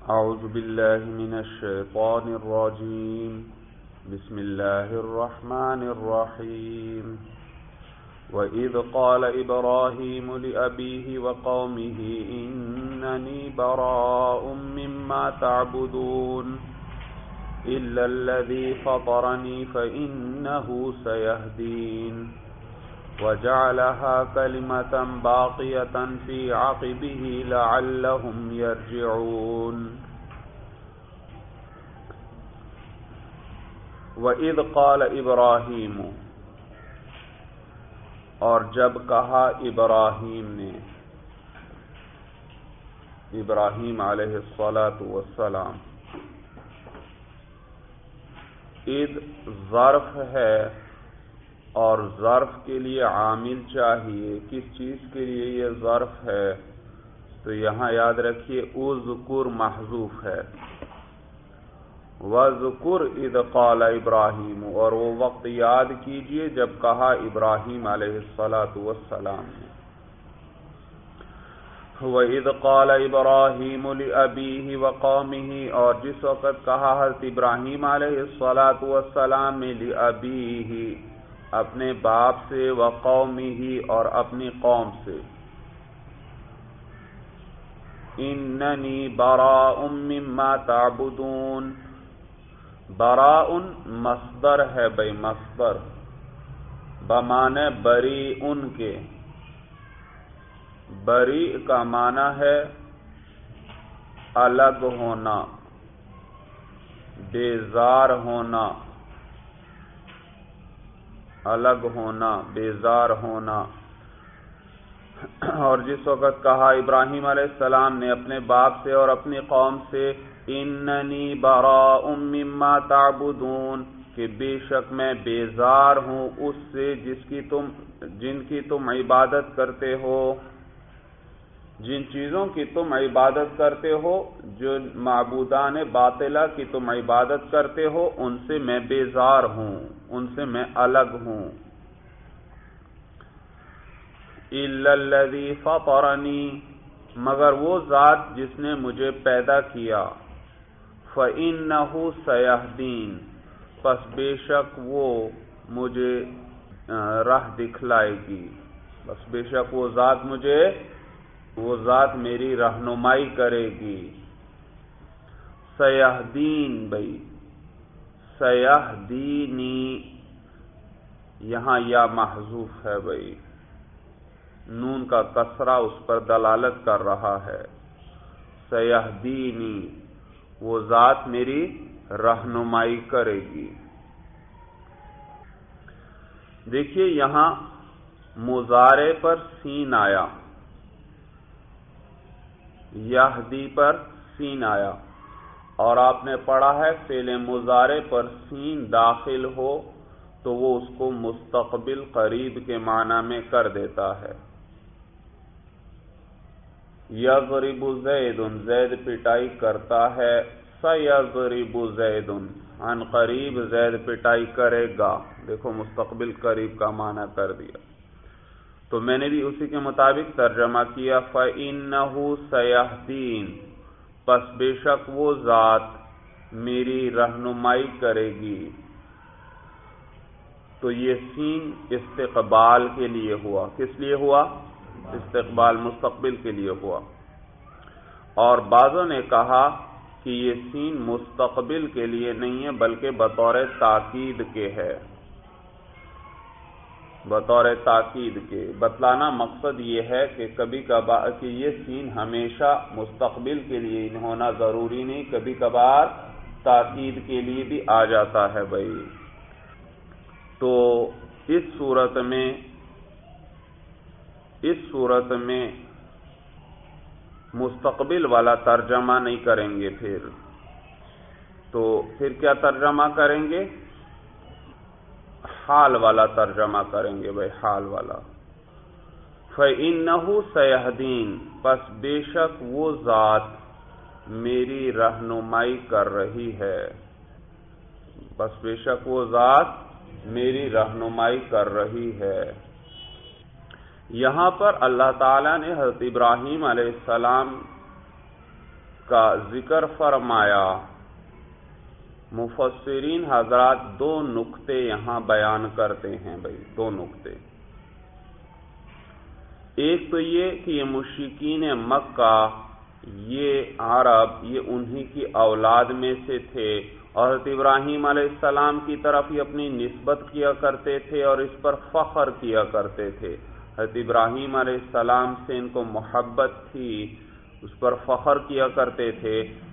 أعوذ بالله من الشيطان الرجيم بسم الله الرحمن الرحيم وإذ قال إبراهيم لأبيه وقومه إنني براء مما تعبدون إلا الذي فطرني فإنه سيهدين وجعلها كلمة باقية في عقبه لعلهم يرجعون وَإِذْ قَالَ إِبْرَاهِيمُ اور جب کہا ابراہیم نے، ابراہیم علیہ السلام، اذ ظرف ہے اور ظرف کے لیے عامل چاہیے. کس چیز کے لیے یہ ظرف ہے؟ تو یہاں یاد رکھیے اذکر محذوف ہے. وَذْكُرْ اِذْ قَالَ إِبْرَاهِيمُ اور وہ وقت یاد کیجئے جب کہا ابراہیم علیہ السلام نے. وَإِذْ قَالَ إِبْرَاهِيمُ لِأَبِيهِ وَقَوْمِهِ اور جس وقت کہا حضرت ابراہیم علیہ السلام نے لِأَبِيهِ اپنے باپ سے، وَقَوْمِهِ اور اپنی قوم سے، إِنَّنِي بَرَاءٌ مِّمَّا تَعْبُدُونَ. براء مصدر ہے بھائی، مصدر بمعنی بری ان کے. بری کا معنی ہے الگ ہونا، بیزار ہونا، الگ ہونا، بیزار ہونا. اور جس وقت کہا ابراہیم علیہ السلام نے اپنے باپ سے اور اپنی قوم سے، اننی براء مما تعبدون کہ بے شک میں بیزار ہوں اس سے جن کی تم عبادت کرتے ہو، جن چیزوں کی تم عبادت کرتے ہو، جو معبودان باطلہ کی تم عبادت کرتے ہو، ان سے میں بیزار ہوں، ان سے میں الگ ہوں. الا الذی فطرنی مگر وہ ذات جس نے مجھے پیدا کیا، فإنہ سیہدین پس بے شک وہ مجھے راہ دکھلائے گی. بس بے شک وہ ذات میری رہنمائی کرے گی. سیہدین بھائی، سیہدینی یہاں یا محذوف ہے بھائی، نون کا کسرہ اس پر دلالت کر رہا ہے. سیہدینی وہ ذات میری رہنمائی کرے گی. دیکھیے یہاں مضارع پر سین آیا، یہدی پر سین آیا، اور آپ نے پڑھا ہے فعل مضارع پر سین داخل ہو تو وہ اس کو مستقبل قریب کے معنی میں کر دیتا ہے. یضرب زید زید پٹائی کرتا ہے، سیضرب زید عن قریب زید پٹائی کرے گا. دیکھو مستقبل قریب کا معنی کر دیا. تو میں نے بھی اسی کے مطابق ترجمہ کیا، فإنہ سیہدین پس بے شک وہ ذات میری رہنمائی کرے گی. تو یہ سین استقبال کے لیے ہوا. کس لیے ہوا؟ استقبال مستقبل کے لیے ہوا. اور بعضوں نے کہا کہ یہ سین مستقبل کے لیے نہیں ہے بلکہ بطور تاکید کے ہے. بطور تاکید کے بتلانا مقصد یہ ہے کہ کبھی کبھار کہ یہ سین ہمیشہ مستقبل کے لیے ہونا ضروری نہیں، کبھی کبھار تاکید کے لیے بھی آ جاتا ہے بھائی. تو اس صورت میں مستقبل والا ترجمہ نہیں کریں گے. تو پھر کیا ترجمہ کریں گے؟ حال والا ترجمہ کریں گے بھائی، حال والا. فإنہ سیہدین پس بے شک وہ ذات میری رہنمائی کر رہی ہے. پس بے شک وہ ذات میری رہنمائی کر رہی ہے. یہاں پر اللہ تعالیٰ نے حضرت ابراہیم علیہ السلام کا ذکر فرمایا۔ مفسرین حضرات دو نقطے یہاں بیان کرتے ہیں بھائی، دو نقطے۔ ایک تو یہ کہ یہ مشرکین مکہ، یہ عرب، یہ انہی کی اولاد میں سے تھے اور حضرت ابراہیم علیہ السلام کی طرف یہ اپنی نسبت کیا کرتے تھے اور اس پر فخر کیا کرتے تھے۔ حضرت ابراہیم علیہ السلام سے ان کو محبت تھی، اس پر فخر کیا کرتے تھے،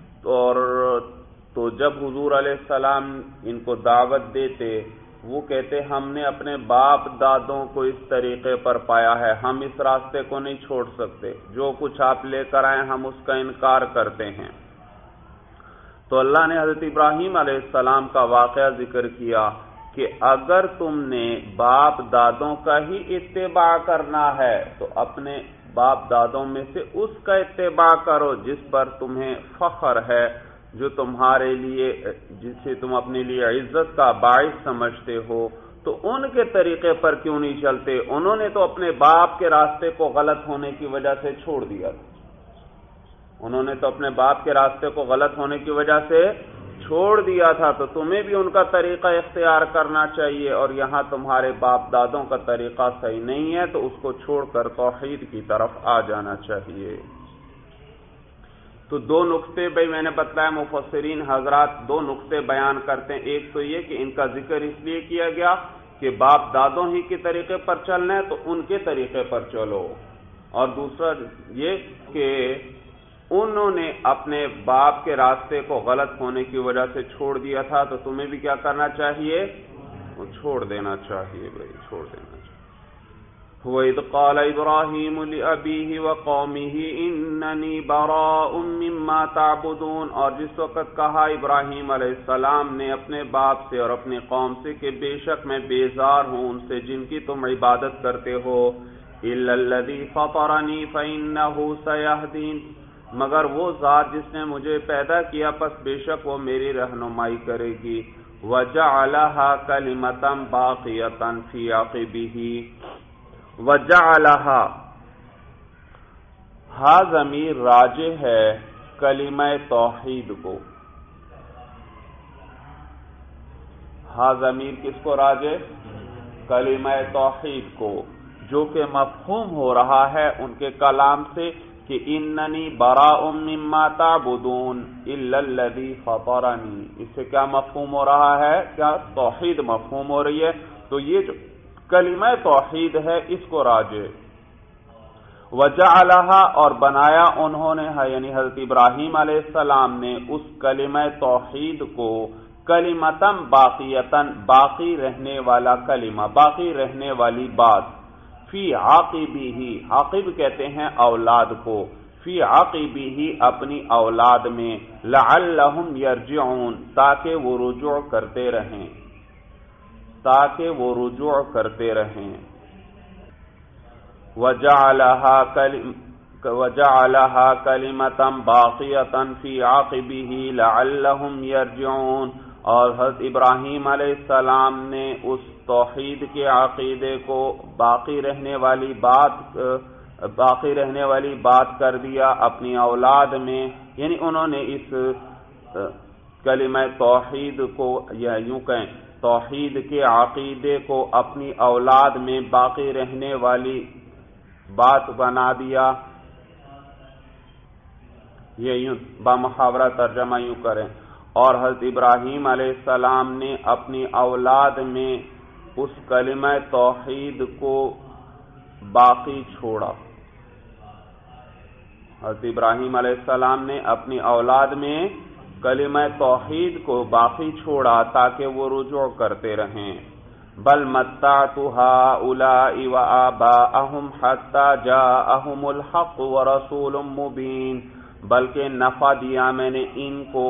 تو جب حضور علیہ السلام ان کو دعوت دیتے، وہ کہتے ہم نے اپنے باپ دادوں کو اس طریقے پر پایا ہے، ہم اس راستے کو نہیں چھوڑ سکتے، جو کچھ آپ لے کر آئے ہم اس کا انکار کرتے ہیں۔ تو اللہ نے حضرت ابراہیم علیہ السلام کا واقعہ ذکر کیا کہ اگر تم نے باپ دادوں کا ہی اتباع کرنا ہے تو اپنے باپ دادوں میں سے اس کا اتباع کرو جس پر تمہیں فخر ہے، جو تمہارے لیے، جسے تم اپنے لیے عزت کا باعث سمجھتے ہو، تو ان کے طریقے پر کیوں نہیں چلتے؟ انہوں نے تو اپنے باپ کے راستے کو غلط ہونے کی وجہ سے چھوڑ دیا تھا، انہوں نے تو اپنے باپ کے راستے کو غلط ہونے کی وجہ سے چھوڑ دیا تھا، تو تمہیں بھی ان کا طریقہ اختیار کرنا چاہیے، اور یہاں تمہارے باپ دادوں کا طریقہ صحیح نہیں ہے تو اس کو چھوڑ کر توحید کی طرف آ جانا چاہیے۔ تو دو نقطے بھائی میں نے بتلایا، مفسرین حضرات دو نقطے بیان کرتے ہیں۔ ایک تو یہ کہ ان کا ذکر اس لیے کیا گیا کہ باپ دادوں ہی کے طریقے پر چلنا ہے تو ان کے طریقے پر چلو، اور دوسرا یہ کہ انہوں نے اپنے باپ کے راستے کو غلط ہونے کی وجہ سے چھوڑ دیا تھا تو تمہیں بھی کیا کرنا چاہیے؟ وہ چھوڑ دینا چاہیے بھائی، چھوڑ دینا چاہیے۔ وَإِذْ قَالَ إِبْرَاهِيمُ لِأَبِيهِ وَقَوْمِهِ إِنَّنِي بَرَاءٌ مِّمَّا تَعْبُدُونَ، اور جس وقت کہا ابراہیم علیہ السلام نے اپنے باپ سے اور اپنی قوم سے کہ بے شک میں بیزار ہوں ان سے جن کی تم عبادت کرتے ہو، إِلَّا الَّذِي فَطَرَنِي فَإِنَّهُ سَيَهْدِينِ، مگر وہ ذات جس نے مجھے پیدا کیا پس بے شک وہ میری رہنمائی کرے گی۔ وَجَعَلَهَا كَلِمَةً بَاقِيَةً فِي عَقِبِهِ، وَجَعَلَهَا، ہا ضمیر راجع ہے کلمہ توحید کو، ہا ضمیر کس کو راجع؟ کلمہ توحید کو، جو کہ مفہوم ہو رہا ہے ان کے کلام سے کہ اننی براء مما تعبدون الا الذی فطرنی، اس سے کیا مفہوم ہو رہا ہے؟ کیا توحید مفہوم ہو رہی ہے؟ تو یہ جو کلمہ توحید ہے اس کو راجع۔ وجعلہا، اور بنایا انہوں نے، یعنی حضرت ابراہیم علیہ السلام نے اس کلمہ توحید کو کلمتم باقیتن، باقی رہنے والا کلمہ، باقی رہنے والی بات، فی عاقبہ، عاقب کہتے ہیں اولاد کو، فی عاقبہ اپنی اولاد میں، لعلہم یرجعون، تاکہ وہ رجوع کرتے رہیں، تاکہ وہ رجوع کرتے رہیں۔ وَجَعَلَهَا كَلِمَةً بَاقِيَةً فِي عَقِبِهِ لَعَلَّهُمْ يَرْجِعُونَ، اور حضرت ابراہیم علیہ السلام نے اس توحید کے عقیدے کو باقی رہنے والی بات کر دیا اپنی اولاد میں، یعنی انہوں نے اس کلمہ توحید کو، یا یوں کہیں توحید کے عقیدے کو اپنی اولاد میں باقی رہنے والی بات بنا دیا۔ یہ یوں بامحاورہ ترجمہ یوں کریں، اور حضرت ابراہیم علیہ السلام نے اپنی اولاد میں اس کلمہ توحید کو باقی چھوڑا، حضرت ابراہیم علیہ السلام نے اپنی اولاد میں کلمہ توحید کو باقی چھوڑا تاکہ وہ رجوع کرتے رہیں۔ بل متعت هؤلاء وآباءهم حتى جاءهم الحق ورسول مبین، بلکہ نفع دیا میں نے ان کو،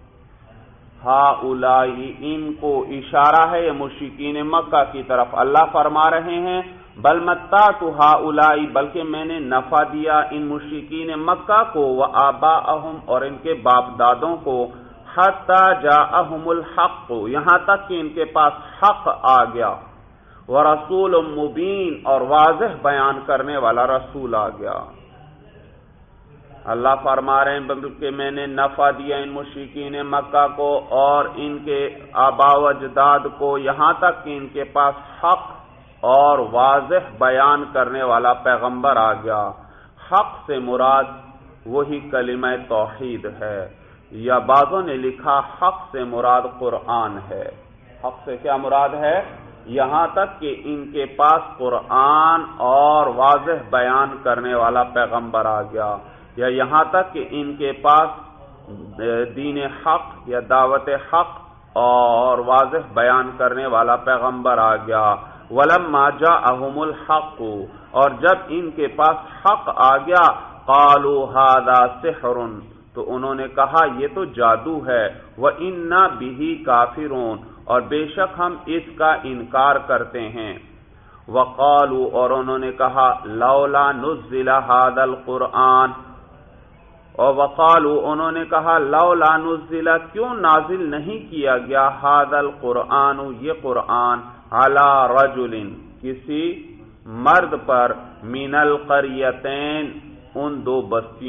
ہؤلاء ان کو، اشارہ ہے یہ مشرکین مکہ کی طرف، اللہ فرما رہے ہیں بل متعت ہؤلاء، بلکہ میں نے نفع دیا ان مشرکین مکہ کو، وآباءهم، اور ان کے باپ دادوں کو، حتی جاءہم الحق، یہاں تک کہ ان کے پاس حق آ گیا، ورسول مبین، اور واضح بیان کرنے والا رسول آ گیا۔ اللہ فرما رہے ہیں بلکہ میں نے نفع دیا ان مشرکین مکہ کو اور ان کے آباء و اجداد کو، یہاں تک کہ ان کے پاس حق اور واضح بیان کرنے والا پیغمبر آ گیا۔ حق سے مراد وہی کلمہ توحید ہے، یا بعضوں نے لکھا حق سے مراد قرآن ہے۔ حق سے کیا مراد ہے؟ یہاں تک کہ ان کے پاس قرآن اور واضح بیان کرنے والا پیغمبر آ گیا، یا یہاں تک کہ ان کے پاس دین حق یا دعوت حق اور واضح بیان کرنے والا پیغمبر آ گیا۔ وَلَمَّا جَاءَهُمُ الْحَقُّ، اور جب ان کے پاس حق آ گیا، قَالُوا هَذَا سِحْرٌ، تو انہوں نے کہا یہ تو جادو ہے، وَإِنَّا بِهِ كَافِرُونَ، اور بے شک ہم اس کا انکار کرتے ہیں۔ وَقَالُوا، اور انہوں نے کہا لَوْلَا نُزِّلَ هَذَا الْقُرْآنُ، اور وقالوا انہوں نے کہا لولا نزل، کیوں نازل نہیں کیا گیا هذا القرآن، یہ قرآن، علی رجل، کسی مرد پر، من القریتین، ان دو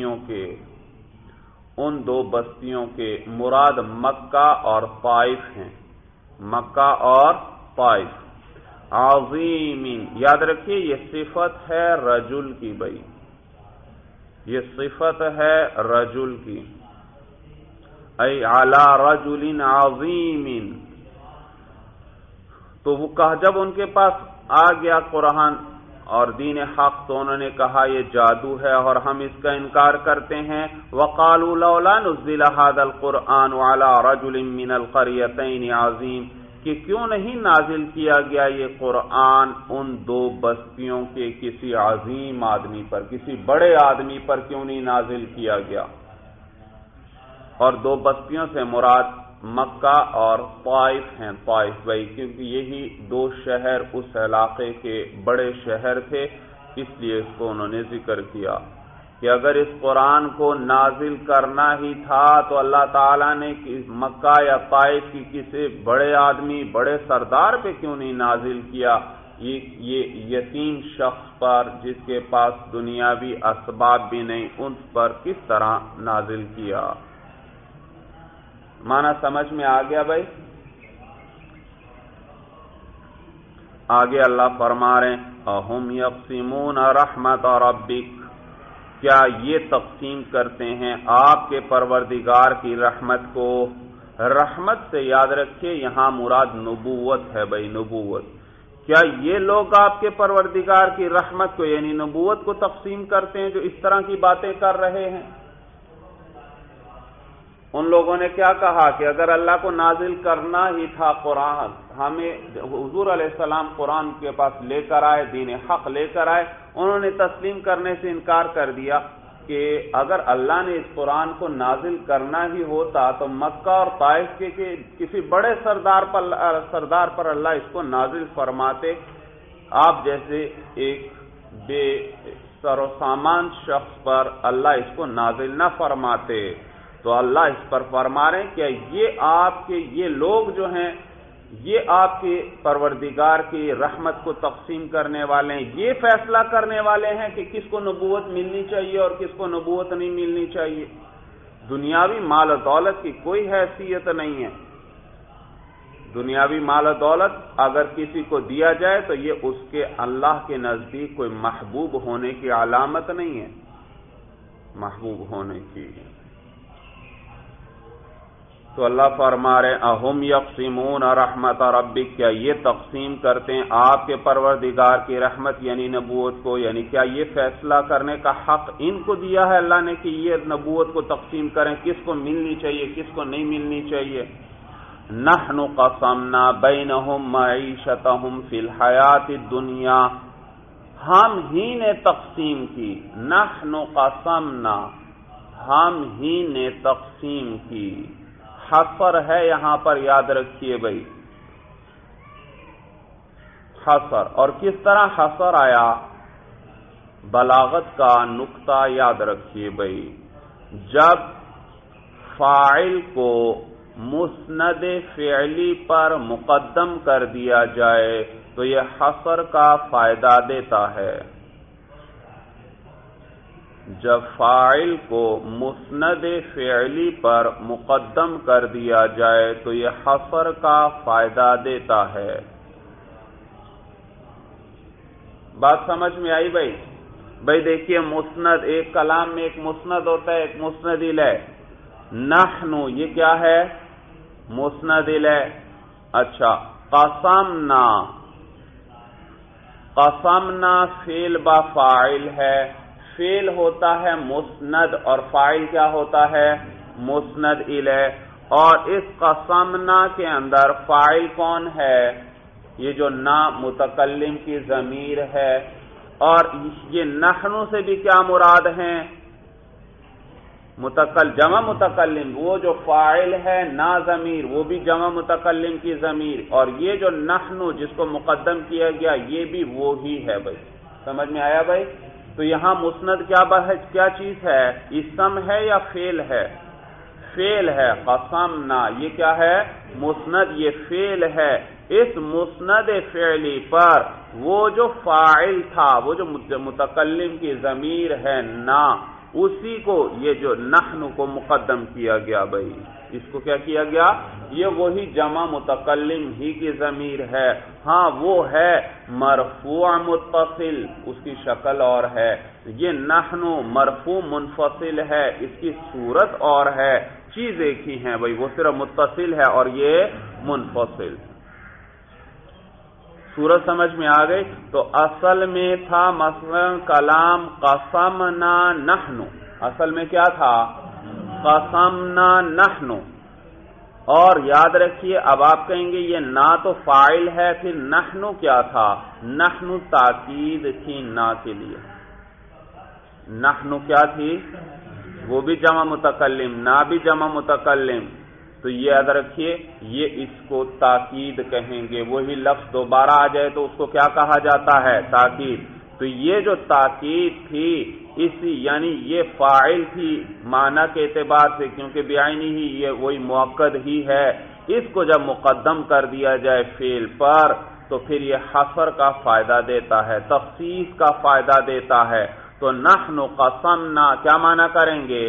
بستیوں کے، مراد مکہ اور طائف ہیں، مکہ اور طائف۔ عظیم، یاد رکھیے یہ صفت ہے رجل کی، بھائی یہ صفت ہے رجل کی، ای علی رجل عظیم۔ تو وہ کہا جب ان کے پاس آ گیا قرآن اور دین حق، تو انہوں نے کہا یہ جادو ہے اور ہم اس کا انکار کرتے ہیں۔ وقالوا لولا نزل هذا القرآن على رجل من القريتين عظیم، کہ کیوں نہیں نازل کیا گیا یہ قرآن ان دو بستیوں کے کسی عظیم آدمی پر، کسی بڑے آدمی پر کیوں نہیں نازل کیا گیا۔ اور دو بستیوں سے مراد مکہ اور طائف ہیں، طائف بھائی کیونکہ یہی دو شہر اس علاقے کے بڑے شہر تھے، اس لیے اس کو انہوں نے ذکر کیا کہ اگر اس قرآن کو نازل کرنا ہی تھا تو اللہ تعالیٰ نے مکہ یا طائف کی کسی بڑے آدمی، بڑے سردار پہ کیوں نہیں نازل کیا، یہ یتیم شخص پر جس کے پاس دنیاوی اسباب بھی نہیں، ان پر کس طرح نازل کیا۔ معنی سمجھ میں آ گیا بھائی؟ آگے اللہ فرما رہے ہیں اَهُمْ يَقْسِمُونَ رَحْمَتَ رَبِّكَ، کیا یہ تقسیم کرتے ہیں آپ کے پروردگار کی رحمت کو۔ رحمت سے یاد رکھیے یہاں مراد نبوت ہے بھائی، نبوت۔ کیا یہ لوگ آپ کے پروردگار کی رحمت کو یعنی نبوت کو تقسیم کرتے ہیں جو اس طرح کی باتیں کر رہے ہیں؟ ان لوگوں نے کیا کہا کہ اگر اللہ کو نازل کرنا ہی تھا قرآن، ہمیں حضور علیہ السلام قرآن کے پاس لے کر آئے، دین حق لے کر آئے، انہوں نے تسلیم کرنے سے انکار کر دیا کہ اگر اللہ نے اس قرآن کو نازل کرنا ہی ہوتا تو مکہ اور طائف کے کسی بڑے سردار پر اللہ اس کو نازل فرماتے، آپ جیسے ایک بے سر و سامان شخص پر اللہ اس کو نازل نہ فرماتے۔ تو اللہ اس پر فرما رہے ہیں کہ یہ آپ کے یہ لوگ جو ہیں یہ آپ کے پروردگار کی رحمت کو تقسیم کرنے والے ہیں، یہ فیصلہ کرنے والے ہیں کہ کس کو نبوت ملنی چاہیے اور کس کو نبوت نہیں ملنی چاہیے۔ دنیاوی مال و دولت کی کوئی حیثیت نہیں ہے، دنیاوی مال و دولت اگر کسی کو دیا جائے تو یہ اس کے اللہ کے نزدیک کوئی محبوب ہونے کی علامت نہیں ہے، محبوب ہونے کی۔ تو اللہ فرما رہے اَهُمْ يَقْسِمُونَ رَحْمَتَ رَبِّكَ، کیا یہ تقسیم کرتے ہیں آپ کے پروردگار کی رحمت یعنی نبوت کو، یعنی کیا یہ فیصلہ کرنے کا حق ان کو دیا ہے اللہ نے کہ یہ نبوت کو تقسیم کریں، کس کو ملنی چاہیے کس کو نہیں ملنی چاہیے۔ نَحْنُ قَسَمْنَا بَيْنَهُمْ مَعِيشَتَهُمْ فِي الْحَيَاةِ الدُّنْيَا، ہم ہی نے تقسیم کی، نَحْنُ قَسَمْنَا، ہم ہی نے تقسیم کی، حصر ہے یہاں پر یاد رکھیے بھائی، حصر، اور کس طرح حصر آیا، بلاغت کا نقطہ یاد رکھیے بھائی، جب فاعل کو مسند فعلی پر مقدم کر دیا جائے تو یہ حصر کا فائدہ دیتا ہے۔ جب فاعل کو مسند فعلی پر مقدم کر دیا جائے تو یہ حصر کا فائدہ دیتا ہے۔ بات سمجھ میں آئی بھائی؟ بھائی دیکھیے، مسند، ایک کلام میں ایک مسند ہوتا ہے، ایک مسند الیہ۔ نحن یہ کیا ہے؟ مسند الیہ۔ اچھا، قسمنا، قسمنا فعل با فاعل ہے، فعل ہوتا ہے مسند اور فاعل کیا ہوتا ہے؟ مسند الیہ۔ اور اس قسمنا کے اندر فاعل کون ہے؟ یہ جو نا متکلم کی ضمیر ہے۔ اور یہ نحن سے بھی کیا مراد ہیں؟ جمع متکلم، وہ جو فاعل ہے نا ضمیر، وہ بھی جمع متکلم کی ضمیر، اور یہ جو نحن جس کو مقدم کیا گیا یہ بھی وہی ہے بھائی۔ سمجھ میں آیا بھائی؟ تو یہاں مسند کیا چیز ہے؟ اسم ہے یا فعل ہے؟ فعل ہے۔ قسمنا یہ کیا ہے؟ مسند، یہ فعل ہے۔ اس مسند فعلی پر وہ جو فاعل تھا، وہ جو متکلم کی ضمیر ہے نا، اسی کو یہ جو نحن کو مقدم کیا گیا بھائی۔ اس کو کیا کیا گیا؟ یہ وہی جمع متکلم ہی کی ضمیر ہے۔ ہاں وہ ہے مرفوع متصل، اس کی شکل اور ہے۔ یہ نحن مرفوع منفصل ہے، اس کی صورت اور ہے، چیز ایک ہی ہیں بھائی، وہ صرف متصل ہے اور یہ منفصل۔ صورت سمجھ میں آ گئی؟ تو اصل میں تھا مثلا کلام قسمنا نحن، اصل میں کیا تھا؟ قسمنا نحن۔ اور یاد رکھیے، اب آپ کہیں گے یہ نا تو فاعل ہے، پھر نحن کیا تھا؟ نحن تاکید تھی نا کے لیے۔ نحن کیا تھی؟ وہ بھی جمع متکلم، نا بھی جمع متکلم۔ تو یہ یاد رکھیے، یہ اس کو تاکید کہیں گے، وہی لفظ دوبارہ آ جائے تو اس کو کیا کہا جاتا ہے؟ تاکید۔ تو یہ جو تاکید تھی، اسی یعنی یہ فاعل تھی معنی کے اعتبار سے، کیونکہ بعینی ہی یہ وہی مؤکد ہی ہے، اس کو جب مقدم کر دیا جائے فعل پر تو پھر یہ حصر کا فائدہ دیتا ہے، تخصیص کا فائدہ دیتا ہے۔ تو نحن قسمنا کیا معنی کریں گے؟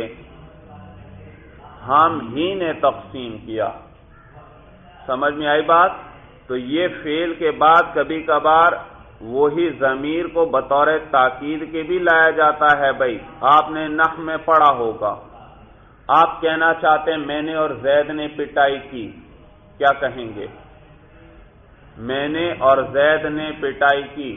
ہم ہی نے تقسیم کیا۔ سمجھ میں آئی بات؟ تو یہ فعل کے بعد کبھی کبھار وہی ضمیر کو بطور تاکید کے بھی لایا جاتا ہے بھائی۔ آپ نے نحو میں پڑھا ہوگا، آپ کہنا چاہتے ہیں میں نے اور زید نے پٹائی کی، کیا کہیں گے؟ میں نے اور زید نے پٹائی کی،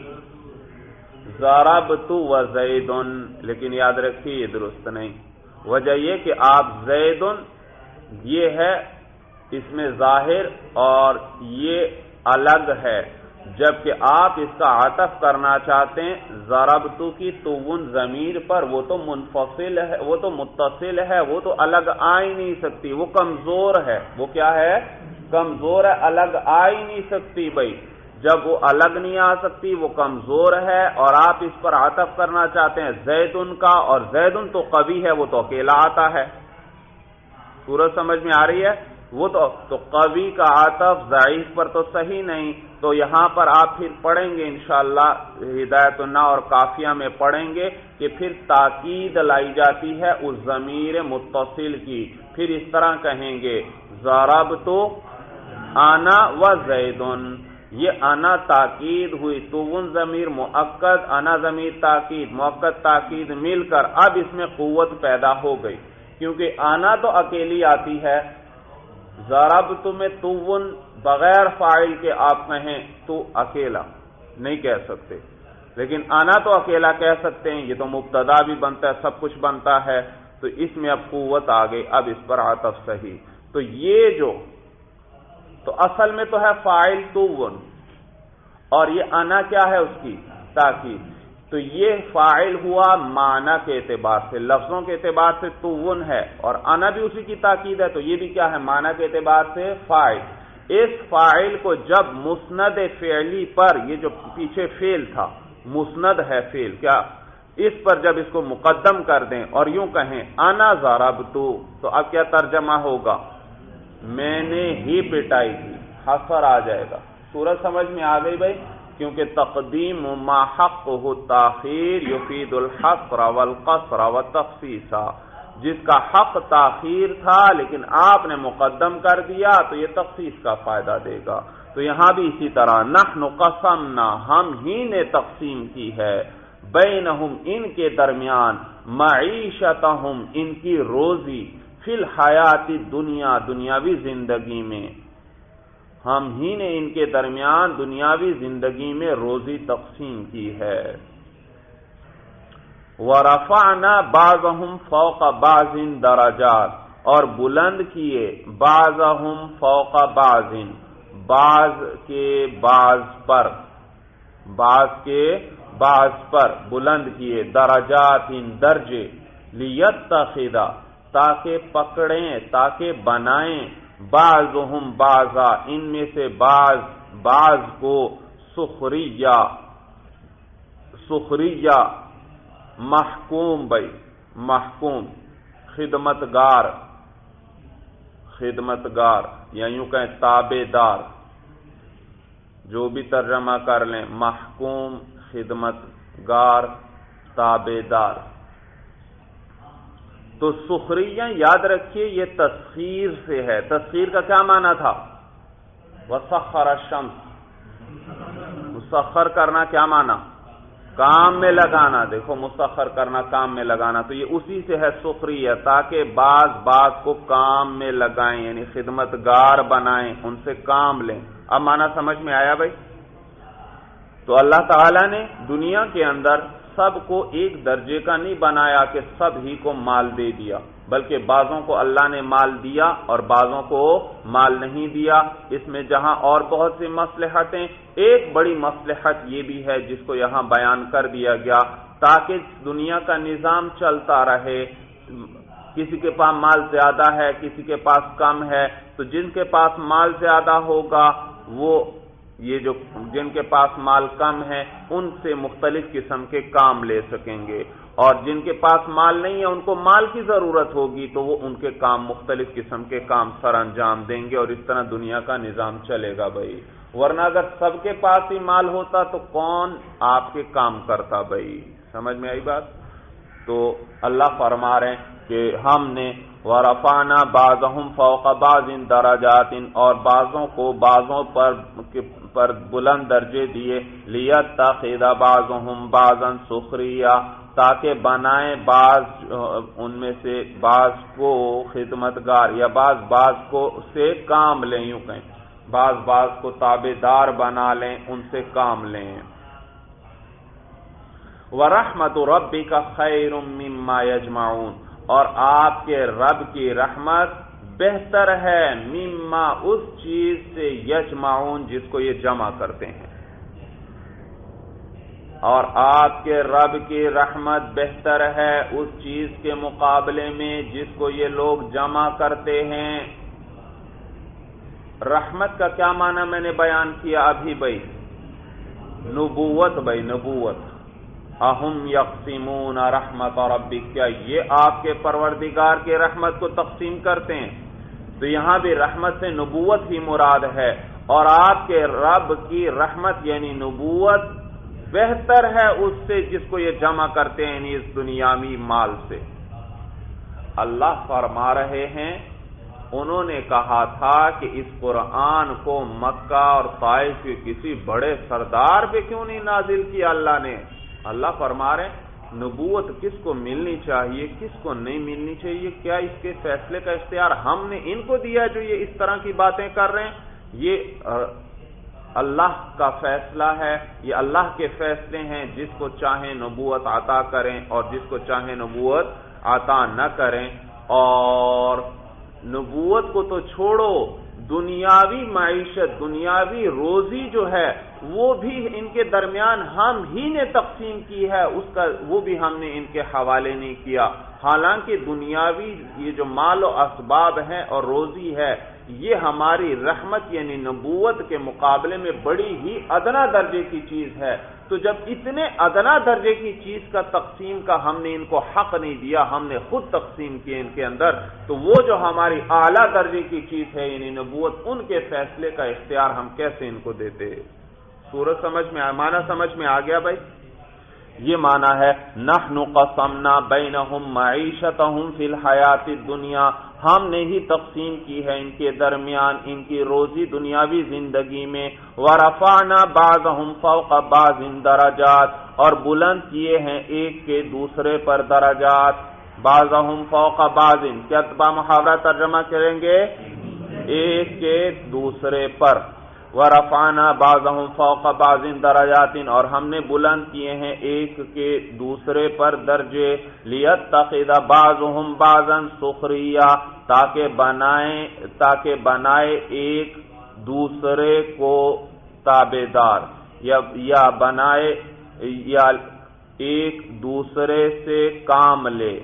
ضربت وزید، لیکن یاد رکھیے یہ درست نہیں۔ وجہ یہ کہ آپ زید یہ ہے اس میں ظاہر اور یہ الگ ہے، جبکہ آپ اس کا عطف کرنا چاہتے ہیں ضربت کی تون ضمیر پر، وہ تو منفصل ہے، وہ تو متصل ہے، وہ تو الگ آ ہی نہیں سکتی، وہ کمزور ہے۔ وہ کیا ہے؟ کمزور ہے، الگ آ ہی نہیں سکتی بھائی۔ جب وہ الگ نہیں آ سکتی، وہ کمزور ہے، اور آپ اس پر عطف کرنا چاہتے ہیں زیدن کا، اور زیدن تو قوی ہے، وہ تو اکیلا آتا ہے۔ صورت سمجھ میں آ رہی ہے؟ وہ تو قوی کا عطف ضعیف پر تو صحیح نہیں۔ تو یہاں پر آپ پھر پڑھیں گے انشاءاللہ ہدایت النحو اور قافیہ میں پڑھیں گے کہ پھر تاکید لائی جاتی ہے اس ضمیر متصل کی۔ پھر اس طرح کہیں گے ضربت انا و زیدن، یہ انا تاکید ہوئی، تون ضمیر مؤکد، انا ضمیر تاکید، مؤکد تاکید مل کر اب اس میں قوت پیدا ہو گئی، کیونکہ انا تو اکیلی آتی ہے۔ ضربت میں تون بغیر فاعل کے آپ کہیں تو اکیلا نہیں کہہ سکتے، لیکن انا تو اکیلا کہہ سکتے ہیں، یہ تو مبتدا بھی بنتا ہے، سب کچھ بنتا ہے، تو اس میں اب قوت آ گئی، اب اس پر عطف صحیح۔ تو یہ جو تو اصل میں تو ہے فاعل تون، اور یہ انا کیا ہے؟ اس کی تاکید۔ تو یہ فاعل ہوا معنی کے اعتبار سے، لفظوں کے اعتبار سے تون ہے، اور انا بھی اسی کی تاکید ہے، تو یہ بھی کیا ہے؟ معنی کے اعتبار سے فاعل۔ اس فاعل کو جب مسند فعلی پر، یہ جو پیچھے فعل تھا مسند ہے فعل، کیا اس پر جب اس کو مقدم کر دیں اور یوں کہیں انا ضربت، تو اب کیا ترجمہ ہوگا؟ میں نے ہی پٹائی کی، حصر آ جائے گا۔ صورت سمجھ میں آ گئی بھائی؟ کیونکہ تقدیم ما حقہ التاخیر یفید الحصر والقصر والتخصیص، جس کا حق تاخیر تھا لیکن آپ نے مقدم کر دیا تو یہ تخصیص کا فائدہ دے گا۔ تو یہاں بھی اسی طرح نحن قسمنا، ہم ہی نے تقسیم کی ہے، بینہم ان کے درمیان، معیشتہم ان کی روزی، فی الحیات الدنیا دنیاوی زندگی میں، ہم ہی نے ان کے درمیان دنیاوی زندگی میں روزی تقسیم کی ہے۔ وَرَفَعْنَا بَعْضَهُمْ فَوْقَ بَعْضٍ دَرَجَاتٍ، اور بلند کیے بَعْضَهُمْ فَوْقَ بَعْضٍ، بعض کے بعض پر، بعض کے بعض پر بلند کیے، درجات درجے، لِيَتَّخِذَ تاکہ پکڑیں، تاکہ بنائیں، بعضهم بعضا ان میں سے بعض بعض کو، سخریہ سخریہ محکوم، بھائی محکوم، خدمتگار، خدمتگار یا یوں کہیں تابع دار، جو بھی ترجمہ کر لیں، محکوم، خدمتگار، تابع دار۔ تو سخریہ یاد رکھیے یہ تسخیر سے ہے۔ تسخیر کا کیا معنی تھا؟ وسخر الشمس، مسخر کرنا کیا معنی؟ کام میں لگانا۔ دیکھو مسخر کرنا کام میں لگانا، تو یہ اسی سے ہے سخریہ، تاکہ بعض بعض کو کام میں لگائیں، یعنی خدمتگار بنائیں، ان سے کام لیں۔ اب معنی سمجھ میں آیا بھائی؟ تو اللہ تعالیٰ نے دنیا کے اندر سب کو ایک درجے کا نہیں بنایا کہ سب ہی کو مال دے دیا، بلکہ بعضوں کو اللہ نے مال دیا اور بعضوں کو مال نہیں دیا۔ اس میں جہاں اور بہت سی مصلحتیں، ایک بڑی مصلحت یہ بھی ہے جس کو یہاں بیان کر دیا گیا، تاکہ دنیا کا نظام چلتا رہے۔ کسی کے پاس مال زیادہ ہے، کسی کے پاس کم ہے، تو جن کے پاس مال زیادہ ہوگا وہ یہ جو جن کے پاس مال کم ہے ان سے مختلف قسم کے کام لے سکیں گے، اور جن کے پاس مال نہیں ہے ان کو مال کی ضرورت ہوگی تو وہ ان کے کام مختلف قسم کے کام سر انجام دیں گے، اور اس طرح دنیا کا نظام چلے گا بھائی۔ ورنہ اگر سب کے پاس ہی مال ہوتا تو کون آپ کے کام کرتا بھائی؟ سمجھ میں آئی بات؟ تو اللہ فرما رہے ہیں کہ ہم نے وَرَفَعْنَا بَعْضَهُمْ فَوْقَ بَعْضٍ دَرَجَاتٍ، اور بعضوں کو بعضوں پر بلند درجے دیے، لِيَتَّخِذَ بَعْضُهُمْ بَعْضًا سُخْرِيًّا تاکہ بنائیں بعض ان میں سے بعض کو خدمتگار، یا بعض کو سے کام لیں، یوں کہیں بعض کو تابع دار بنا لیں، ان سے کام لیں۔ وَرَحْمَتُ رَبِّكَ خَيْرٌ مِّمَّا يَجْمَعُونَ، اور آپ کے رب کی رحمت بہتر ہے مما اس چیز سے، یجمعون جس کو یہ جمع کرتے ہیں، اور آپ کے رب کی رحمت بہتر ہے اس چیز کے مقابلے میں جس کو یہ لوگ جمع کرتے ہیں۔ رحمت کا کیا معنی میں نے بیان کیا ابھی بھائی؟ نبوت بھائی، نبوت۔ اہم یقسمون رحمت ربک، کیا یہ آپ کے پروردگار کی رحمت کو تقسیم کرتے ہیں؟ تو یہاں بھی رحمت سے نبوت ہی مراد ہے، اور آپ کے رب کی رحمت یعنی نبوت بہتر ہے اس سے جس کو یہ جمع کرتے ہیں، یعنی اس دنیاوی مال سے۔ اللہ فرما رہے ہیں انہوں نے کہا تھا کہ اس قرآن کو مکہ اور طائف کے کسی بڑے سردار پہ کیوں نہیں نازل کیا اللہ نے؟ اللہ فرما رہے ہیں نبوت کس کو ملنی چاہیے، کس کو نہیں ملنی چاہیے، کیا اس کے فیصلے کا اختیار ہم نے ان کو دیا جو یہ اس طرح کی باتیں کر رہے ہیں؟ یہ اللہ کا فیصلہ ہے، یہ اللہ کے فیصلے ہیں، جس کو چاہیں نبوت عطا کریں اور جس کو چاہیں نبوت عطا نہ کریں۔ اور نبوت کو تو چھوڑو، دنیاوی معیشت، دنیاوی روزی جو ہے وہ بھی ان کے درمیان ہم ہی نے تقسیم کی ہے، اس کا وہ بھی ہم نے ان کے حوالے نہیں کیا۔ حالانکہ دنیاوی یہ جو مال و اسباب ہیں اور روزی ہے یہ ہماری رحمت یعنی نبوت کے مقابلے میں بڑی ہی ادنا درجے کی چیز ہے۔ تو جب اتنے ادنا درجے کی چیز کا تقسیم کا ہم نے ان کو حق نہیں دیا، ہم نے خود تقسیم کیے ان کے اندر، تو وہ جو ہماری اعلیٰ درجے کی چیز ہے یعنی نبوت، ان کے فیصلے کا اختیار ہم کیسے ان کو دیتے؟ سورۃ سمجھ میں معنی سمجھ میں آ گیا بھائی؟ یہ معنی ہے نحن قسمنا بینہم معیشتہم فی الحیات الدنیا، ہم نے ہی تقسیم کی ہے ان کے درمیان ان کی روزی دنیاوی زندگی میں، ورفعنا بعضہم فوق بعض درجات، اور بلند کیے ہیں ایک کے دوسرے پر درجات، بعضہم فوق بعض، کیا محاورہ ترجمہ کریں گے؟ ایک کے دوسرے پر، ورفعنا بعضهم فوق بعض درجات، اور ہم نے بلند کیے ہیں ایک کے دوسرے پر درجے، لیتخذ بعضهم بعضا سخریا، تاکہ بنائے ایک دوسرے کو تابعدار، یا بنائے یا ایک دوسرے سے کام لے۔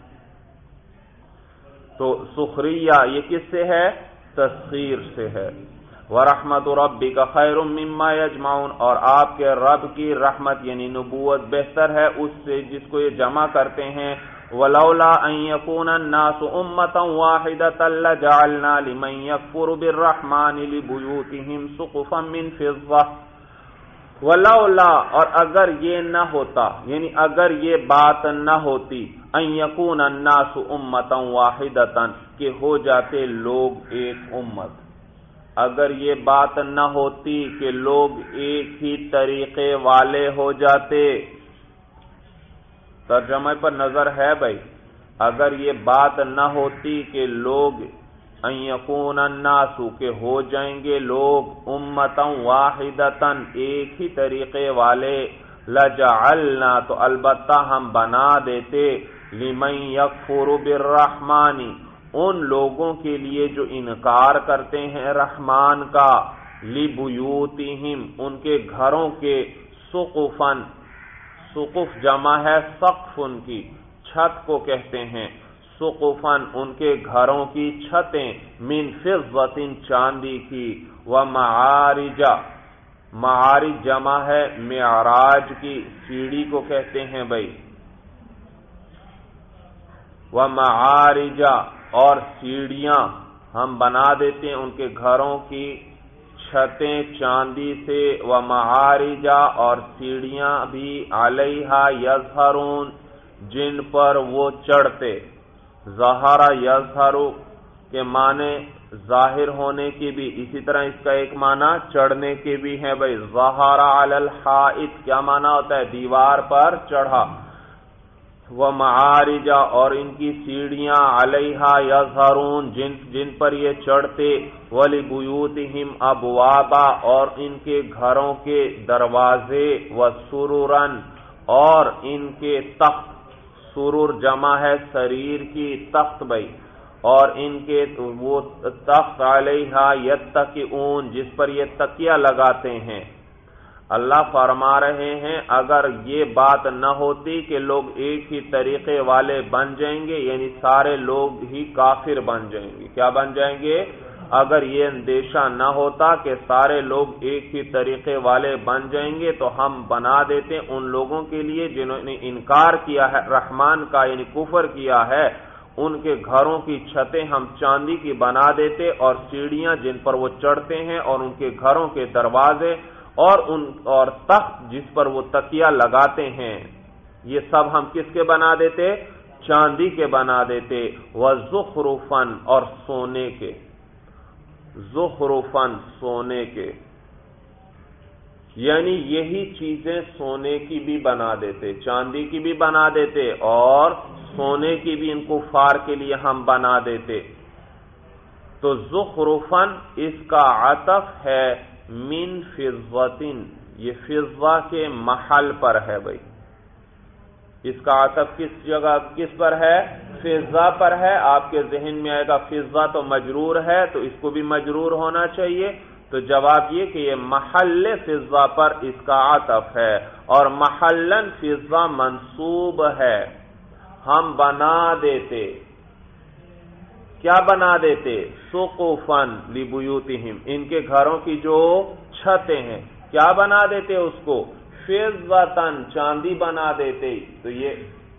تو سخریہ یہ کس سے ہے؟ تسخیر سے ہے۔ وَرَحْمَةُ رَبِّكَ خَيْرٌ مِّمَّا يَجْمَعُونَ، اور آپ کے رب کی رحمت یعنی نبوت بہتر ہے اس سے جس کو یہ جمع کرتے ہیں۔ وَلَوْلَا أَن يَكُونَ النَّاسُ أُمَّةً وَاحِدَةً لَجَعَلْنَا لِمَن يَكْفُرُ بِالرَّحْمَٰنِ لِبُيُوتِهِمْ سُقُفًا مِّن فِضَّةٍ، وَلَوْلَا، اور اگر یہ نہ ہوتا یعنی اگر یہ بات نہ ہوتی، ان یکون الناس امتا واحدتا، کہ ہو جاتے لوگ ایک امت، اگر یہ بات نہ ہوتی کہ لوگ ایک ہی طریقے والے ہو جاتے۔ ترجمے پر نظر ہے بھائی، اگر یہ بات نہ ہوتی کہ لوگ ان یکون الناس، کہ ہو جائیں گے لوگ امتا واحدتا، ایک ہی طریقے والے، لجعلنا، تو البتہ ہم بنا دیتے، لمن یکفر بالرحمن، ان لوگوں کے لیے جو انکار کرتے ہیں رحمان کا، لبیوتہم، ان کے گھروں کے، سقفن، سقف جمع ہے سقف، ان کی چھت کو کہتے ہیں، سقفن، ان کے گھروں کی چھتیں، من فضۃ، چاندی کی، ومعارج، معارج جمع ہے معراج کی، سیڑھی کو کہتے ہیں بھائی، ومعارج، اور سیڑھیاں ہم بنا دیتے ہیں ان کے گھروں کی چھتیں چاندی سے، ومعارج، اور سیڑھیاں بھی، علیہا یظہرون، جن پر وہ چڑھتے، ظہر یظہر کے معنی ظاہر ہونے کی بھی، اسی طرح اس کا ایک معنی چڑھنے کے بھی ہے بھائی، ظہر علی الحائط کیا معنی ہوتا ہے؟ دیوار پر چڑھا، ومعارج، اور ان کی سیڑھیاں، علیہا یظہرون، جن پر یہ چڑھتے، ولبیوتہم ابوابا، اور ان کے گھروں کے دروازے، وسررا، اور ان کے تخت، سرر جمع ہے سریر کی، تخت بھائی، اور ان کے وہ تخت، علیہا یتکئون، جس پر یہ تکیہ لگاتے ہیں۔ اللہ فرما رہے ہیں اگر یہ بات نہ ہوتی کہ لوگ ایک ہی طریقے والے بن جائیں گے، یعنی سارے لوگ ہی کافر بن جائیں گے، کیا بن جائیں گے؟ اگر یہ اندیشہ نہ ہوتا کہ سارے لوگ ایک ہی طریقے والے بن جائیں گے تو ہم بنا دیتے ان لوگوں کے لیے جنہوں نے انکار کیا ہے رحمان کا، یعنی کفر کیا ہے، ان کے گھروں کی چھتیں ہم چاندی کی بنا دیتے، اور سیڑھیاں جن پر وہ چڑھتے ہیں، اور ان کے گھروں کے دروازے، اور تخت جس پر وہ تکیہ لگاتے ہیں، یہ سب ہم کس کے بنا دیتے؟ چاندی کے بنا دیتے، وزخرفن، اور سونے کے، زخرفن، سونے کے، یعنی یہی چیزیں سونے کی بھی بنا دیتے، چاندی کی بھی بنا دیتے، اور سونے کی بھی ان کفار کے لیے ہم بنا دیتے۔ تو زخرفن اس کا عطف ہے من فضۃ، یہ فضہ کے محل پر ہے بھائی، اس کا عطف کس جگہ کس پر ہے؟ فضہ پر ہے۔ آپ کے ذہن میں آئے گا فضہ تو مجرور ہے تو اس کو بھی مجرور ہونا چاہیے، تو جواب یہ کہ یہ محل فضہ پر اس کا عطف ہے، اور محلن فضہ منصوب ہے، ہم بنا دیتے، کیا بنا دیتے؟ سقفن لبیوتہم، ان کے گھروں کی جو چھتیں ہیں کیا بنا دیتے اس کو؟ فضتن، چاندی بنا دیتے۔ تو یہ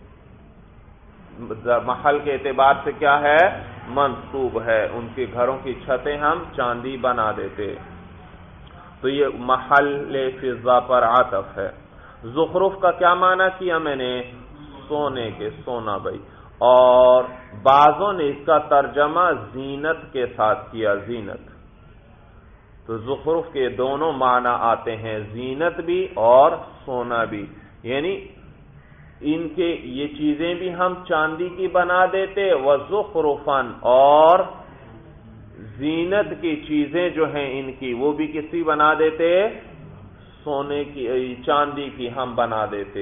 محل کے اعتبار سے کیا ہے؟ منصوب ہے، ان کے گھروں کی چھتیں ہم چاندی بنا دیتے۔ تو یہ محل فضا پر عطف ہے۔ زخرف کا کیا معنی کیا میں نے؟ سونے کے، سونا بھائی، اور بعضوں نے اس کا ترجمہ زینت کے ساتھ کیا، زینت۔ تو زخرف کے دونوں معنی آتے ہیں، زینت بھی اور سونا بھی، یعنی ان کے یہ چیزیں بھی ہم چاندی کی بنا دیتے، وزخرفن، اور زینت کی چیزیں جو ہیں ان کی وہ بھی کسی بنا دیتے، سونے کی، چاندی کی ہم بنا دیتے۔